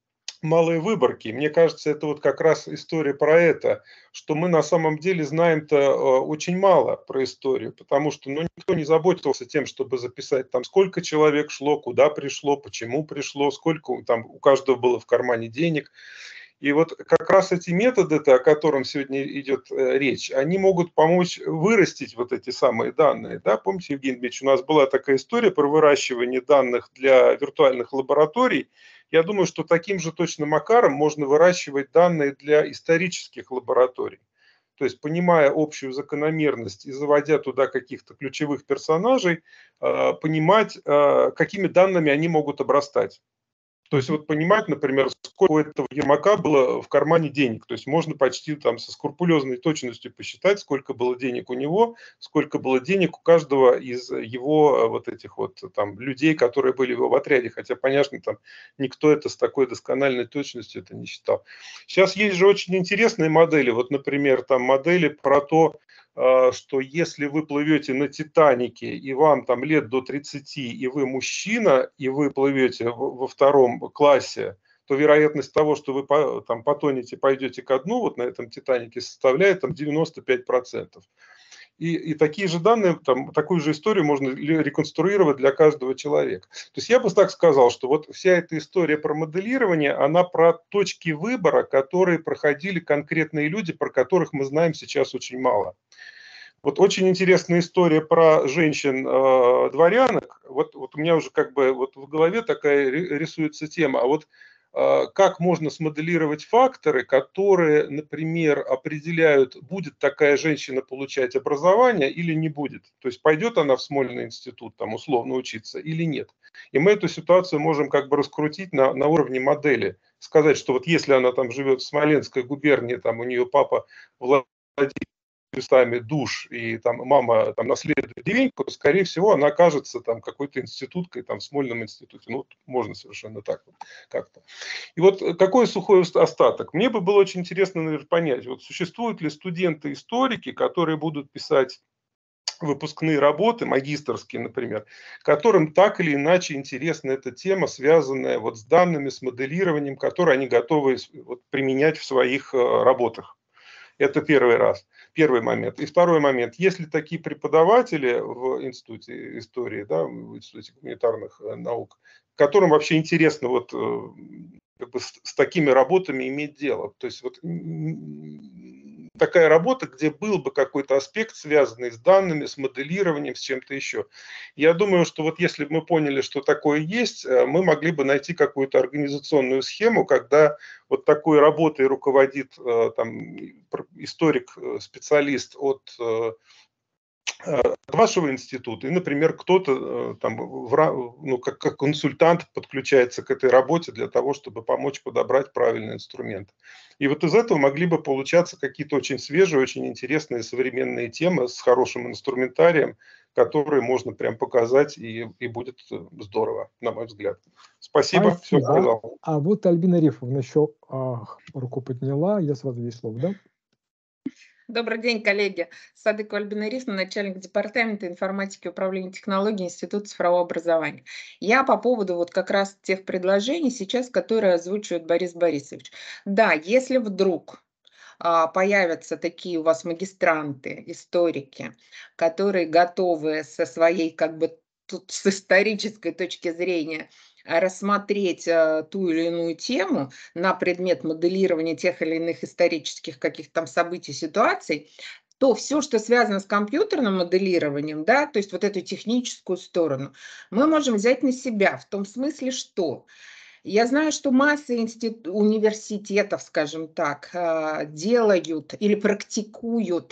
I: малые выборки. Мне кажется, это вот как раз история про это, что мы на самом деле знаем-то очень мало про историю, потому что никто не заботился тем, чтобы записать там, сколько человек шло, куда пришло, почему пришло, сколько там у каждого было в кармане денег. И вот как раз эти методы-то, о котором сегодня идет речь, они могут помочь вырастить вот эти самые данные. Да? Помните, Евгений Дмитриевич, у нас была такая история про выращивание данных для виртуальных лабораторий. Я думаю, что таким же точно макаром можно выращивать данные для исторических лабораторий. То есть, понимая общую закономерность и заводя туда каких-то ключевых персонажей, понимать, какими данными они могут обрастать. То есть вот понимать, например, сколько у этого Ермака было в кармане денег. То есть можно почти там со скрупулезной точностью посчитать, сколько было денег у него, сколько было денег у каждого из его вот этих вот там людей, которые были в его отряде. Хотя, понятно, там никто это с такой доскональной точностью это не считал. Сейчас есть же очень интересные модели. Вот, например, там модели про то, что если вы плывете на Титанике, и вам там лет до 30, и вы мужчина, и вы плывете во втором классе, то вероятность того, что вы там потонете, пойдете ко дну вот на этом Титанике, составляет там 95%. И такие же данные, там, такую же историю можно реконструировать для каждого человека. То есть я бы так сказал, что вот вся эта история про моделирование, она про точки выбора, которые проходили конкретные люди, про которых мы знаем сейчас очень мало. Вот очень интересная история про женщин-дворянок. Вот у меня уже как бы вот в голове такая рисуется тема. А вот как можно смоделировать факторы, которые, например, определяют, будет такая женщина получать образование или не будет. То есть пойдет она в Смольный институт там условно учиться или нет. И мы эту ситуацию можем как бы раскрутить на уровне модели. Сказать, что вот если она там живет в Смоленской губернии, там у нее папа владеет местами душ, и там мама там наследует деревеньку, то, скорее всего, она окажется там какой-то институткой, там, в Смольном институте. Ну, можно совершенно так вот как-то. И вот какой сухой остаток? Мне бы было очень интересно, наверное, понять, вот существуют ли студенты-историки, которые будут писать выпускные работы, магистерские, например, которым так или иначе интересна эта тема, связанная вот с данными, с моделированием, которые они готовы вот применять в своих работах. Это первый момент. И второй момент. Есть ли такие преподаватели в Институте истории, да, в Институте гуманитарных наук, которым вообще интересно вот как бы с такими работами иметь дело? То есть вот такая работа, где был бы какой-то аспект, связанный с данными, с моделированием, с чем-то еще. Я думаю, что вот если бы мы поняли, что такое есть, мы могли бы найти какую-то организационную схему, когда вот такой работой руководит там историк, специалист от вашего института, и, например, кто-то там, ну, как консультант подключается к этой работе для того, чтобы помочь подобрать правильный инструмент. И вот из этого могли бы получаться какие-то очень свежие, очень интересные современные темы с хорошим инструментарием, которые можно прям показать, и будет здорово, на мой взгляд. Спасибо, все сказал.
B: А вот Альбина Рифовна еще руку подняла, я сразу ей слово, да?
J: Добрый день, коллеги. Садыкова Альбина Рифовна, начальник департамента информатики и управления технологий Института цифрового образования. Я по поводу вот как раз тех предложений сейчас, которые озвучивает Борис Борисович. Да, если вдруг появятся такие у вас магистранты, историки, которые готовы со своей, как бы тут с исторической точки зрения, рассмотреть ту или иную тему на предмет моделирования тех или иных исторических каких-то там событий, ситуаций, то все, что связано с компьютерным моделированием, да, то есть вот эту техническую сторону, мы можем взять на себя в том смысле, что я знаю, что масса университетов, скажем так, делают или практикуют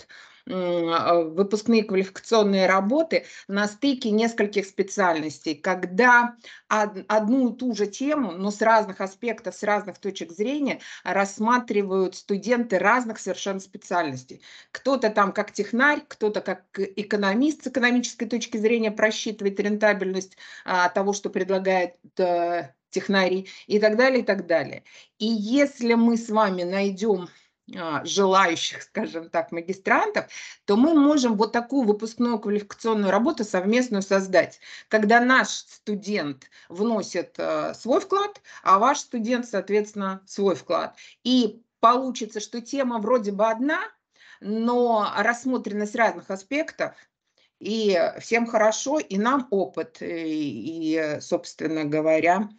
J: выпускные квалификационные работы на стыке нескольких специальностей, когда одну и ту же тему, но с разных аспектов, с разных точек зрения рассматривают студенты разных совершенно специальностей. Кто-то там как технарь, кто-то как экономист с экономической точки зрения просчитывает рентабельность того, что предлагает технарий и так далее, и так далее. И если мы с вами найдем желающих, скажем так, магистрантов, то мы можем вот такую выпускную квалификационную работу совместную создать, когда наш студент вносит свой вклад, а ваш студент, соответственно, свой вклад. И получится, что тема вроде бы одна, но рассмотрена с разных аспектов, и всем хорошо, и нам опыт, и собственно говоря,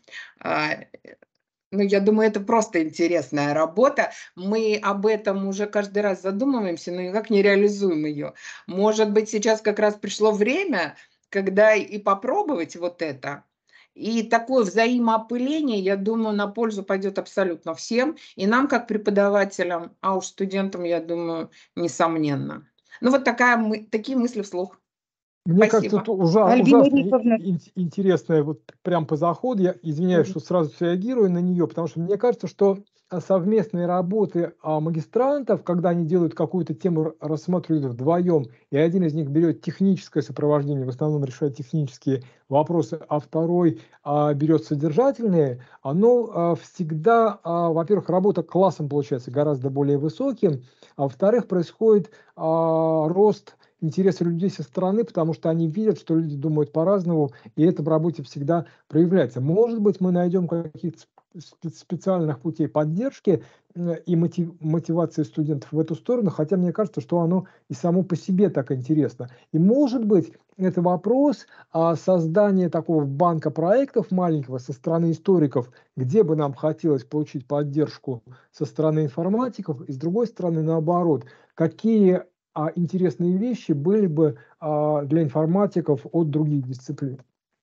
J: ну, я думаю, это просто интересная работа. Мы об этом уже каждый раз задумываемся, но никак не реализуем ее. Может быть, сейчас как раз пришло время, когда и попробовать вот это. И такое взаимоопыление, я думаю, на пользу пойдет абсолютно всем. И нам, как преподавателям, а уж студентам, я думаю, несомненно. Ну, вот такие мысли вслух.
B: Мне
J: Спасибо.
B: кажется, это ужасно интересная, вот прям по заходу. Я извиняюсь, что сразу реагирую на нее, потому что мне кажется, что совместные работы магистрантов, когда они делают какую-то тему, рассматривают вдвоем, и один из них берет техническое сопровождение, в основном решает технические вопросы, а второй берет содержательные, оно всегда, во-первых, работа классом получается гораздо более высоким, а во-вторых, происходит рост интересы людей со стороны, потому что они видят, что люди думают по-разному, и это в работе всегда проявляется. Может быть, мы найдем каких-то специальных путей поддержки и мотивации студентов в эту сторону, хотя мне кажется, что оно и само по себе так интересно. И может быть, это вопрос создания такого банка проектов маленького со стороны историков, где бы нам хотелось получить поддержку со стороны информатиков, и с другой стороны, наоборот, какие интересные вещи были бы для информатиков от других дисциплин.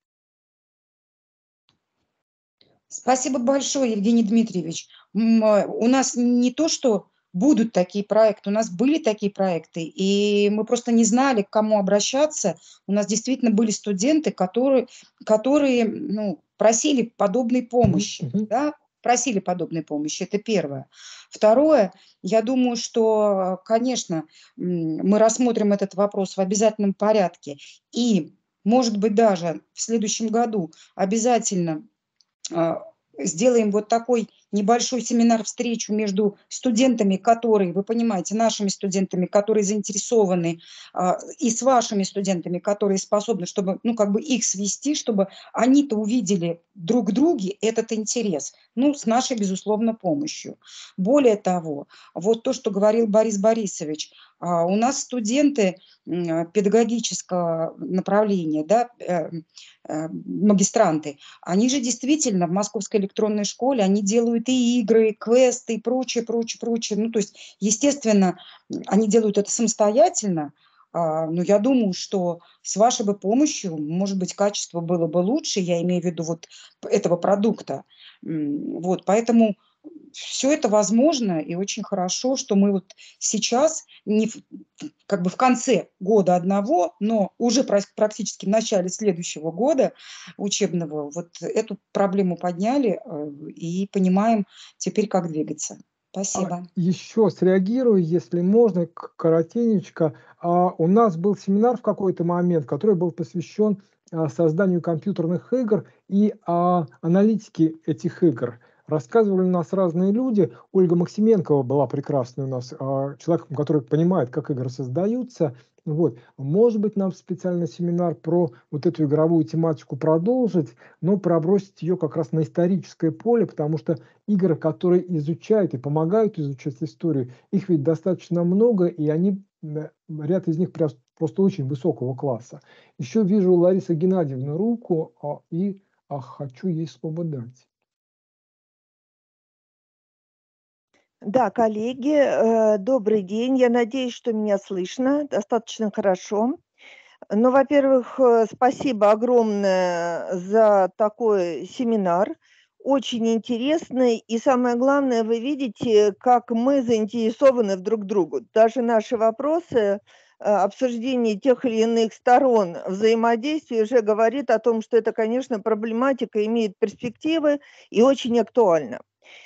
C: Спасибо большое, Евгений Дмитриевич. У нас не то, что будут такие проекты, у нас были такие проекты, и мы просто не знали, к кому обращаться. У нас действительно были студенты, которые просили подобной помощи, да? Просили подобной помощи, это первое. Второе, я думаю, что, конечно, мы рассмотрим этот вопрос в обязательном порядке, и, может быть, даже в следующем году обязательно сделаем вот такой небольшой семинар-встречу между студентами, которые, вы понимаете, нашими студентами, которые заинтересованы, и с вашими студентами, которые способны, чтобы, их свести, чтобы они-то увидели друг в друге этот интерес, с нашей, безусловно, помощью. Более того, вот то, что говорил Борис Борисович, у нас студенты педагогического направления, да, магистранты, они же действительно в Московской электронной школе, они делают делают и игры, и квесты, и прочее, прочее, прочее. Ну, то есть, естественно, они делают это самостоятельно, но я думаю, что с вашей бы помощью, может быть, качество было бы лучше, я имею в виду вот этого продукта. Вот, поэтому все это возможно, и очень хорошо, что мы вот сейчас, не как бы в конце года одного, но уже практически в начале следующего года учебного вот эту проблему подняли и понимаем теперь, как двигаться. Спасибо.
B: Еще среагирую, если можно, коротенечко. У нас был семинар в какой-то момент, который был посвящен созданию компьютерных игр и аналитике этих игр. Рассказывали у нас разные люди. Ольга Максименкова была прекрасной у нас человеком, который понимает, как игры создаются. Вот. Может быть, нам специальный семинар про вот эту игровую тематику продолжить, но пробросить ее как раз на историческое поле, потому что игры, которые изучают и помогают изучать историю, их ведь достаточно много, и они, ряд из них просто очень высокого класса. Еще вижу у Ларисы Геннадьевны руку, и хочу ей слово дать.
K: Да, коллеги, добрый день. Я надеюсь, что меня слышно достаточно хорошо. Ну, во-первых, спасибо огромное за такой семинар. Очень интересный. И самое главное, вы видите, как мы заинтересованы друг в другу. Даже наши вопросы, обсуждение тех или иных сторон взаимодействия уже говорит о том, что это, конечно, проблематика имеет перспективы и очень актуальна.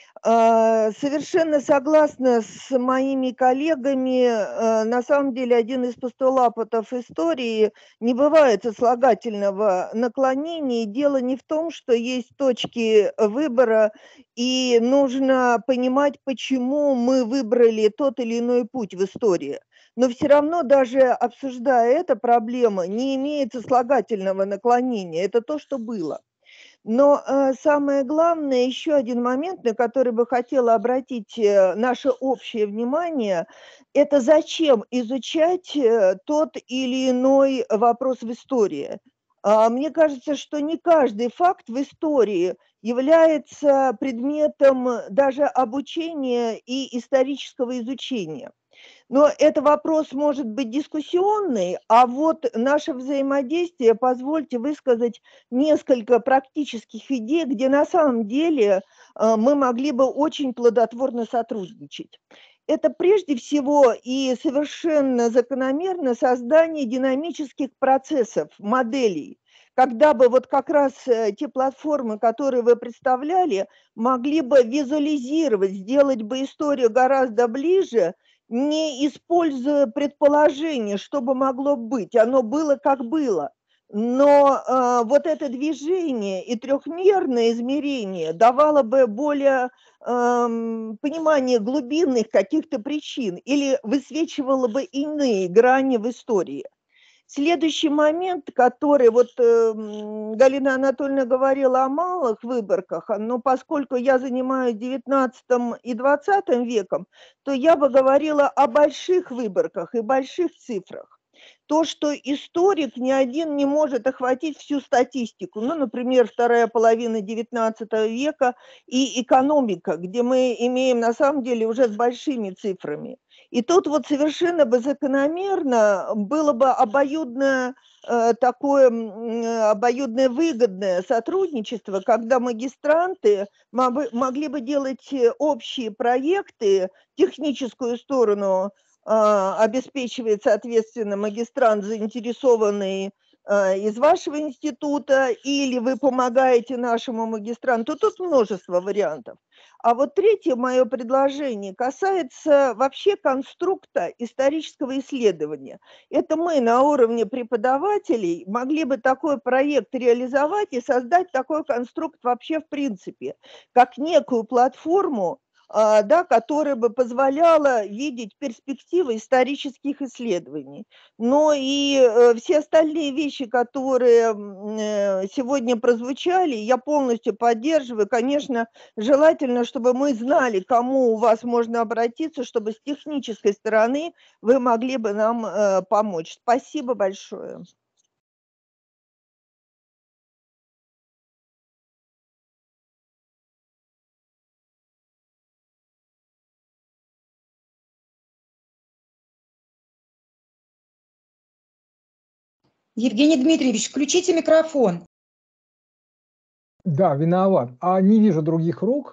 K: Совершенно согласна с моими коллегами. На самом деле, один из постулатов истории: не бывает сослагательного наклонения. Дело не в том, что есть точки выбора, и нужно понимать, почему мы выбрали тот или иной путь в истории. Но все равно, даже обсуждая эту проблему, не имеет сослагательного наклонения. Это то, что было. Но самое главное, еще один момент, на который бы хотела обратить наше общее внимание, это зачем изучать тот или иной вопрос в истории. Мне кажется, что не каждый факт в истории является предметом даже обучения и исторического изучения. Но это вопрос может быть дискуссионный, а вот наше взаимодействие, позвольте высказать несколько практических идей, где на самом деле мы могли бы очень плодотворно сотрудничать. Это прежде всего и совершенно закономерно создание динамических процессов, моделей, когда бы вот как раз те платформы, которые вы представляли, могли бы визуализировать, сделать бы историю гораздо ближе, не используя предположение, что бы могло быть, оно было как было. Но вот это движение и трехмерное измерение давало бы более понимание глубинных каких-то причин или высвечивало бы иные грани в истории. Следующий момент, который вот Галина Анатольевна говорила о малых выборках, но поскольку я занимаюсь 19 и 20 веком, то я бы говорила о больших выборках и больших цифрах. То, что историк ни один не может охватить всю статистику, ну, например, вторая половина 19 века и экономика, где мы имеем на самом деле уже с большими цифрами. И тут вот совершенно бы закономерно было бы обоюдное обоюдное выгодное сотрудничество, когда магистранты могли бы делать общие проекты, техническую сторону обеспечивает, соответственно, магистрант, заинтересованный из вашего института, или вы помогаете нашему магистранту. Тут множество вариантов. А вот третье мое предложение касается вообще конструкта исторического исследования. Это мы на уровне преподавателей могли бы такой проект реализовать и создать такой конструкт вообще в принципе, как некую платформу, да, которая бы позволяла видеть перспективы исторических исследований. Но и все остальные вещи, которые сегодня прозвучали, я полностью поддерживаю. Конечно, желательно, чтобы мы знали, кому у вас можно обратиться, чтобы с технической стороны вы могли бы нам помочь. Спасибо большое.
C: Евгений Дмитриевич, включите микрофон.
B: Да, виноват. А не вижу других рук.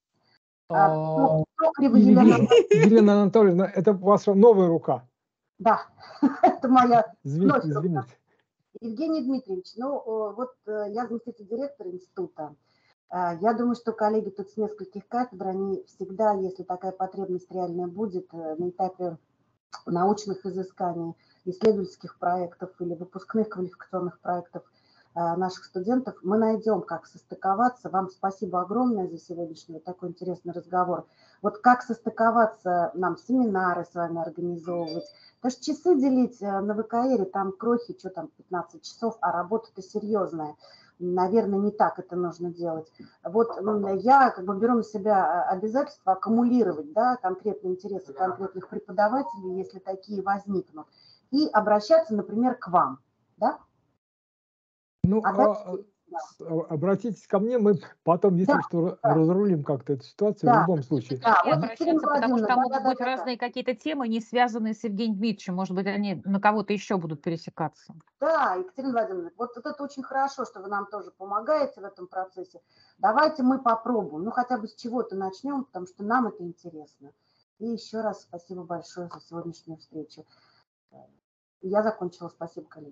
B: Или вижу. Елена Анатольевна, это ваша новая рука.
F: Да, это моя
B: Извините.
F: рука. Евгений Дмитриевич, ну вот я заместитель директора института. Я думаю, что коллеги тут с нескольких кафедр, они всегда, если такая потребность реальная будет, на этапе научных изысканий, исследовательских проектов или выпускных квалификационных проектов наших студентов, мы найдем, как состыковаться. Вам спасибо огромное за сегодняшний такой интересный разговор. Вот как состыковаться, нам семинары с вами организовывать. Потому что часы делить на ВКР, там крохи, что там 15 часов, а работа-то серьезная. Наверное, не так это нужно делать. Вот я как бы беру на себя обязательство аккумулировать, да, конкретные интересы конкретных преподавателей, если такие возникнут, и обращаться, например, к вам, да?
B: Ну, обратитесь ко мне, мы потом, если что, разрулим как-то эту ситуацию в любом случае.
F: Да,
L: вот обращаться, потому что могут быть разные какие-то темы, не связанные с Евгением Дмитриевичем. Может быть, они на кого-то еще будут пересекаться.
F: Да, Екатерина Владимировна, вот это очень хорошо, что вы нам тоже помогаете в этом процессе. Давайте мы попробуем, ну хотя бы с чего-то начнем, потому что нам это интересно. И еще раз спасибо большое за сегодняшнюю встречу. Я закончила. Спасибо, коллеги.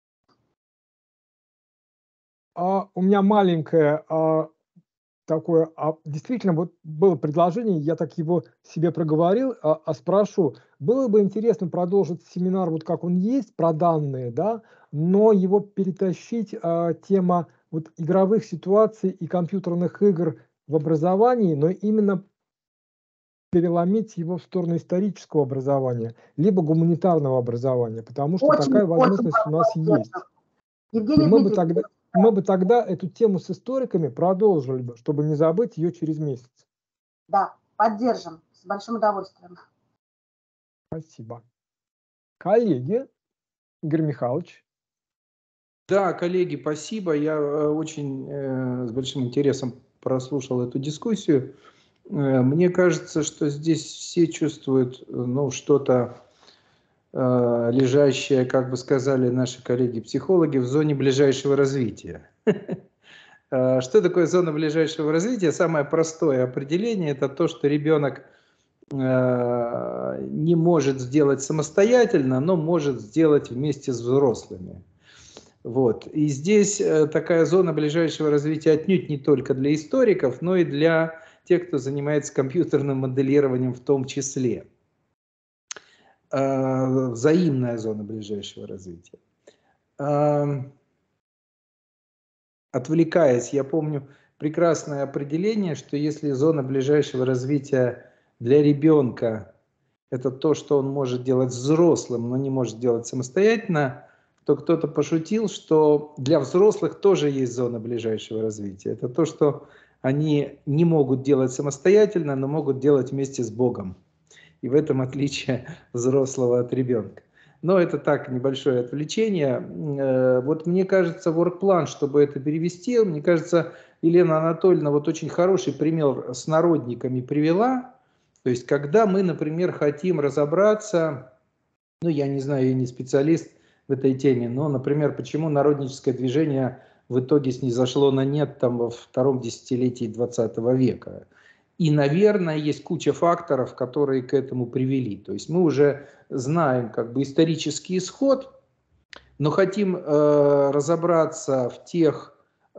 B: У меня маленькое такое, действительно, вот было предложение, я так его себе проговорил, спрошу, было бы интересно продолжить семинар, вот как он есть, про данные, да, но его перетащить, тема вот игровых ситуаций и компьютерных игр в образовании, но именно переломить его в сторону исторического образования, либо гуманитарного образования, потому что такая возможность у нас есть.
F: Евгений
B: Мы бы тогда эту тему с историками продолжили бы, чтобы не забыть ее через месяц.
F: Да, поддержим, с большим удовольствием.
B: Спасибо. Коллеги, Игорь Михайлович.
A: Да, коллеги, спасибо. Я очень с большим интересом прослушал эту дискуссию. Мне кажется, что здесь все чувствуют, ну, что-то лежащее, как бы сказали наши коллеги-психологи, в зоне ближайшего развития. Что такое зона ближайшего развития? Самое простое определение – это то, что ребенок не может сделать самостоятельно, но может сделать вместе с взрослыми. Вот. И здесь такая зона ближайшего развития отнюдь не только для историков, но и для тех, кто занимается компьютерным моделированием в том числе. Взаимная зона ближайшего развития. Отвлекаясь, я помню прекрасное определение, что если зона ближайшего развития для ребенка это то, что он может делать взрослым, но не может делать самостоятельно, то кто-то пошутил, что для взрослых тоже есть зона ближайшего развития. Это то, что они не могут делать самостоятельно, но могут делать вместе с Богом. И в этом отличие взрослого от ребенка. Но это так, небольшое отвлечение. Вот мне кажется, work-план, чтобы это перевести, мне кажется, Елена Анатольевна вот очень хороший пример с народниками привела. То есть, когда мы, например, хотим разобраться, ну, я не знаю, я не специалист в этой теме, но, например, почему народническое движение в итоге снизошло на нет там во втором десятилетии 20 века. И, наверное, есть куча факторов, которые к этому привели. То есть мы уже знаем как бы исторический исход, но хотим разобраться в тех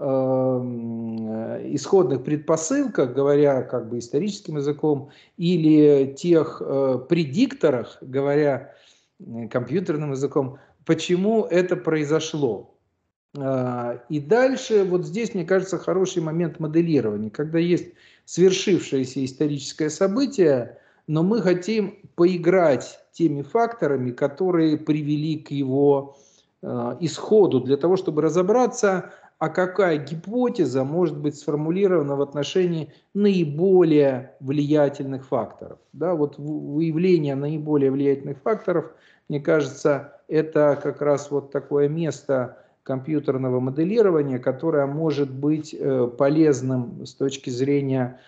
A: исходных предпосылках, говоря как бы историческим языком, или тех предикторах, говоря компьютерным языком, почему это произошло. И дальше вот здесь, мне кажется, хороший момент моделирования, когда есть свершившееся историческое событие, но мы хотим поиграть теми факторами, которые привели к его исходу, для того, чтобы разобраться, а какая гипотеза может быть сформулирована в отношении наиболее влиятельных факторов. Да, вот выявление наиболее влиятельных факторов, мне кажется, это как раз вот такое место компьютерного моделирования, которое может быть полезным с точки зрения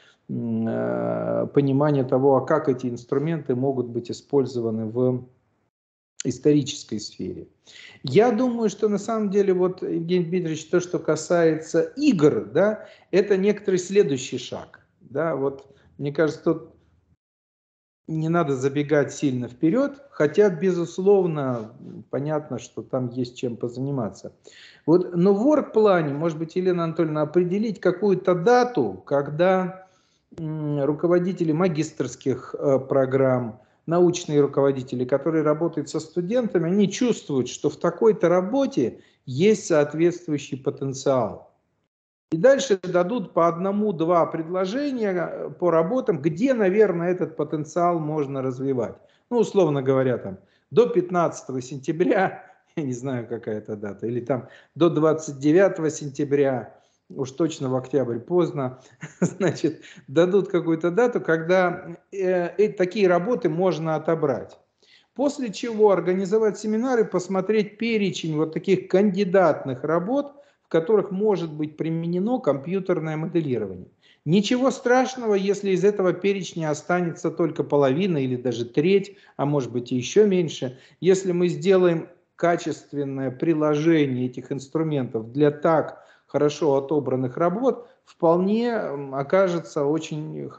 A: понимания того, а как эти инструменты могут быть использованы в исторической сфере. Я думаю, что на самом деле, вот, Евгений Дмитриевич, то, что касается игр, да, это некоторый следующий шаг. Да, вот, мне кажется, тут не надо забегать сильно вперед, хотя, безусловно, понятно, что там есть чем позаниматься. Вот, но в оргплане, может быть, Елена Анатольевна, определить какую-то дату, когда руководители магистерских программ, научные руководители, которые работают со студентами, они чувствуют, что в такой-то работе есть соответствующий потенциал. И дальше дадут по одному-два предложения по работам, где, наверное, этот потенциал можно развивать. Ну, условно говоря, там, до 15 сентября, я не знаю, какая это дата, или там до 29 сентября, уж точно в октябрь поздно, значит, дадут какую-то дату, когда такие работы можно отобрать. После чего организовать семинары, посмотреть перечень вот таких кандидатных работ, в которых может быть применено компьютерное моделирование. Ничего страшного, если из этого перечня останется только половина или даже треть, а может быть и еще меньше. Если мы сделаем качественное приложение этих инструментов для так хорошо отобранных работ, вполне окажется очень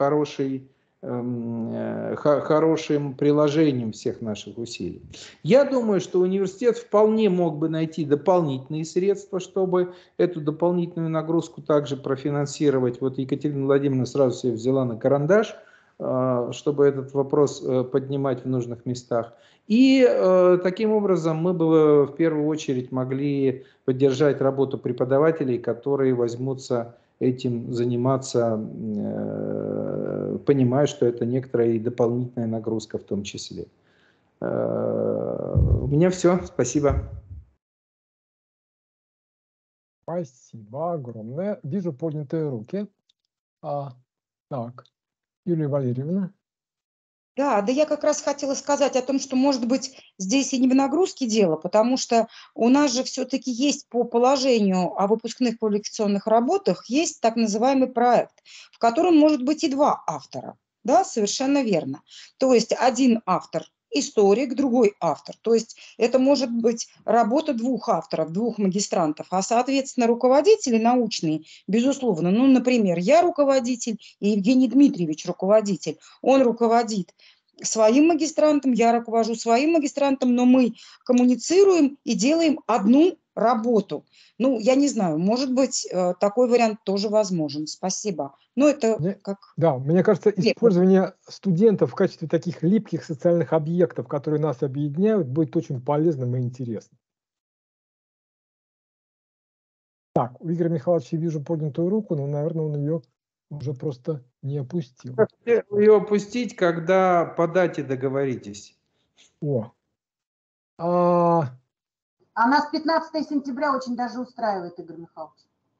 A: хорошим приложением всех наших усилий. Я думаю, что университет вполне мог бы найти дополнительные средства, чтобы эту дополнительную нагрузку также профинансировать. Вот Екатерина Владимировна сразу себе взяла на карандаш, чтобы этот вопрос поднимать в нужных местах. И таким образом мы бы в первую очередь могли поддержать работу преподавателей, которые возьмутся этим заниматься, понимая, что это некоторая и дополнительная нагрузка в том числе. У меня все. Спасибо.
B: Спасибо огромное. Вижу поднятые руки. Так, Юлия Валерьевна.
C: Да, я как раз хотела сказать о том, что, может быть, здесь и не в нагрузке дело, потому что у нас же все-таки есть по положению о выпускных квалификационных работах, есть так называемый проект, в котором может быть и два автора. Да, совершенно верно. То есть один автор историк, другой автор. То есть это может быть работа двух авторов, двух магистрантов, а, соответственно, руководители научные, безусловно, ну, например, я руководитель и Евгений Дмитриевич руководитель. Он руководит своим магистрантом, я руковожу своим магистрантом, но мы коммуницируем и делаем одну работу. Ну, я не знаю, может быть, такой вариант тоже возможен. Спасибо. Но это как...
B: Да, мне кажется, использование студентов в качестве таких липких социальных объектов, которые нас объединяют, будет очень полезным и интересным. Так, у Игоря Михайловича вижу поднятую руку, но, наверное, он ее уже просто не опустил.
A: Ее опустить, когда по дате договоритесь.
F: А нас 15 сентября очень даже устраивает, Игорь Михайлович.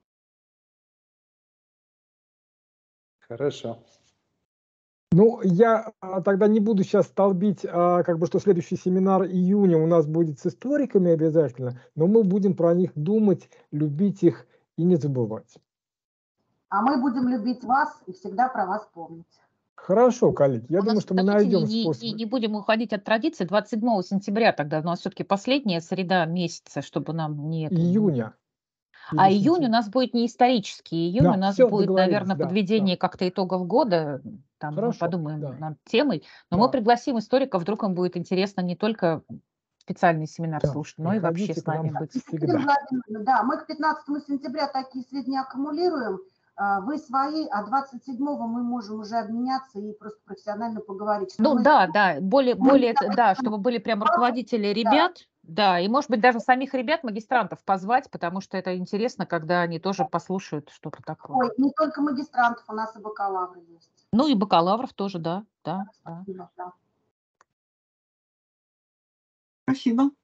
A: Хорошо.
B: Ну, я тогда не буду сейчас столбить, как бы, что следующий семинар июня у нас будет с историками обязательно, но мы будем про них думать, любить их и не забывать.
F: А мы будем любить вас и всегда про вас помнить.
B: Хорошо, коллеги, я думаю, что мы найдем способ.
L: Не будем уходить от традиции. 27 сентября тогда у нас все-таки последняя среда месяца, чтобы нам не...
B: Июня.
L: А июнь у нас будет не исторический июнь,
B: Да,
L: у нас будет, наверное, подведение как-то итогов года. Там мы подумаем над темой. Но мы пригласим историков, вдруг им будет интересно не только специальный семинар слушать, но и вообще с нами быть.
F: Да, мы к 15 сентября такие сведения аккумулируем. Вы свои, а 27-го мы можем уже обменяться и просто профессионально поговорить.
L: Ну да, да, чтобы были прям руководители ребят, да, и может быть даже самих ребят, магистрантов позвать, потому что это интересно, когда они тоже послушают что-то такое.
F: Ой, не только магистрантов, у нас и бакалавры есть.
L: Ну и бакалавров тоже, да.
G: Спасибо.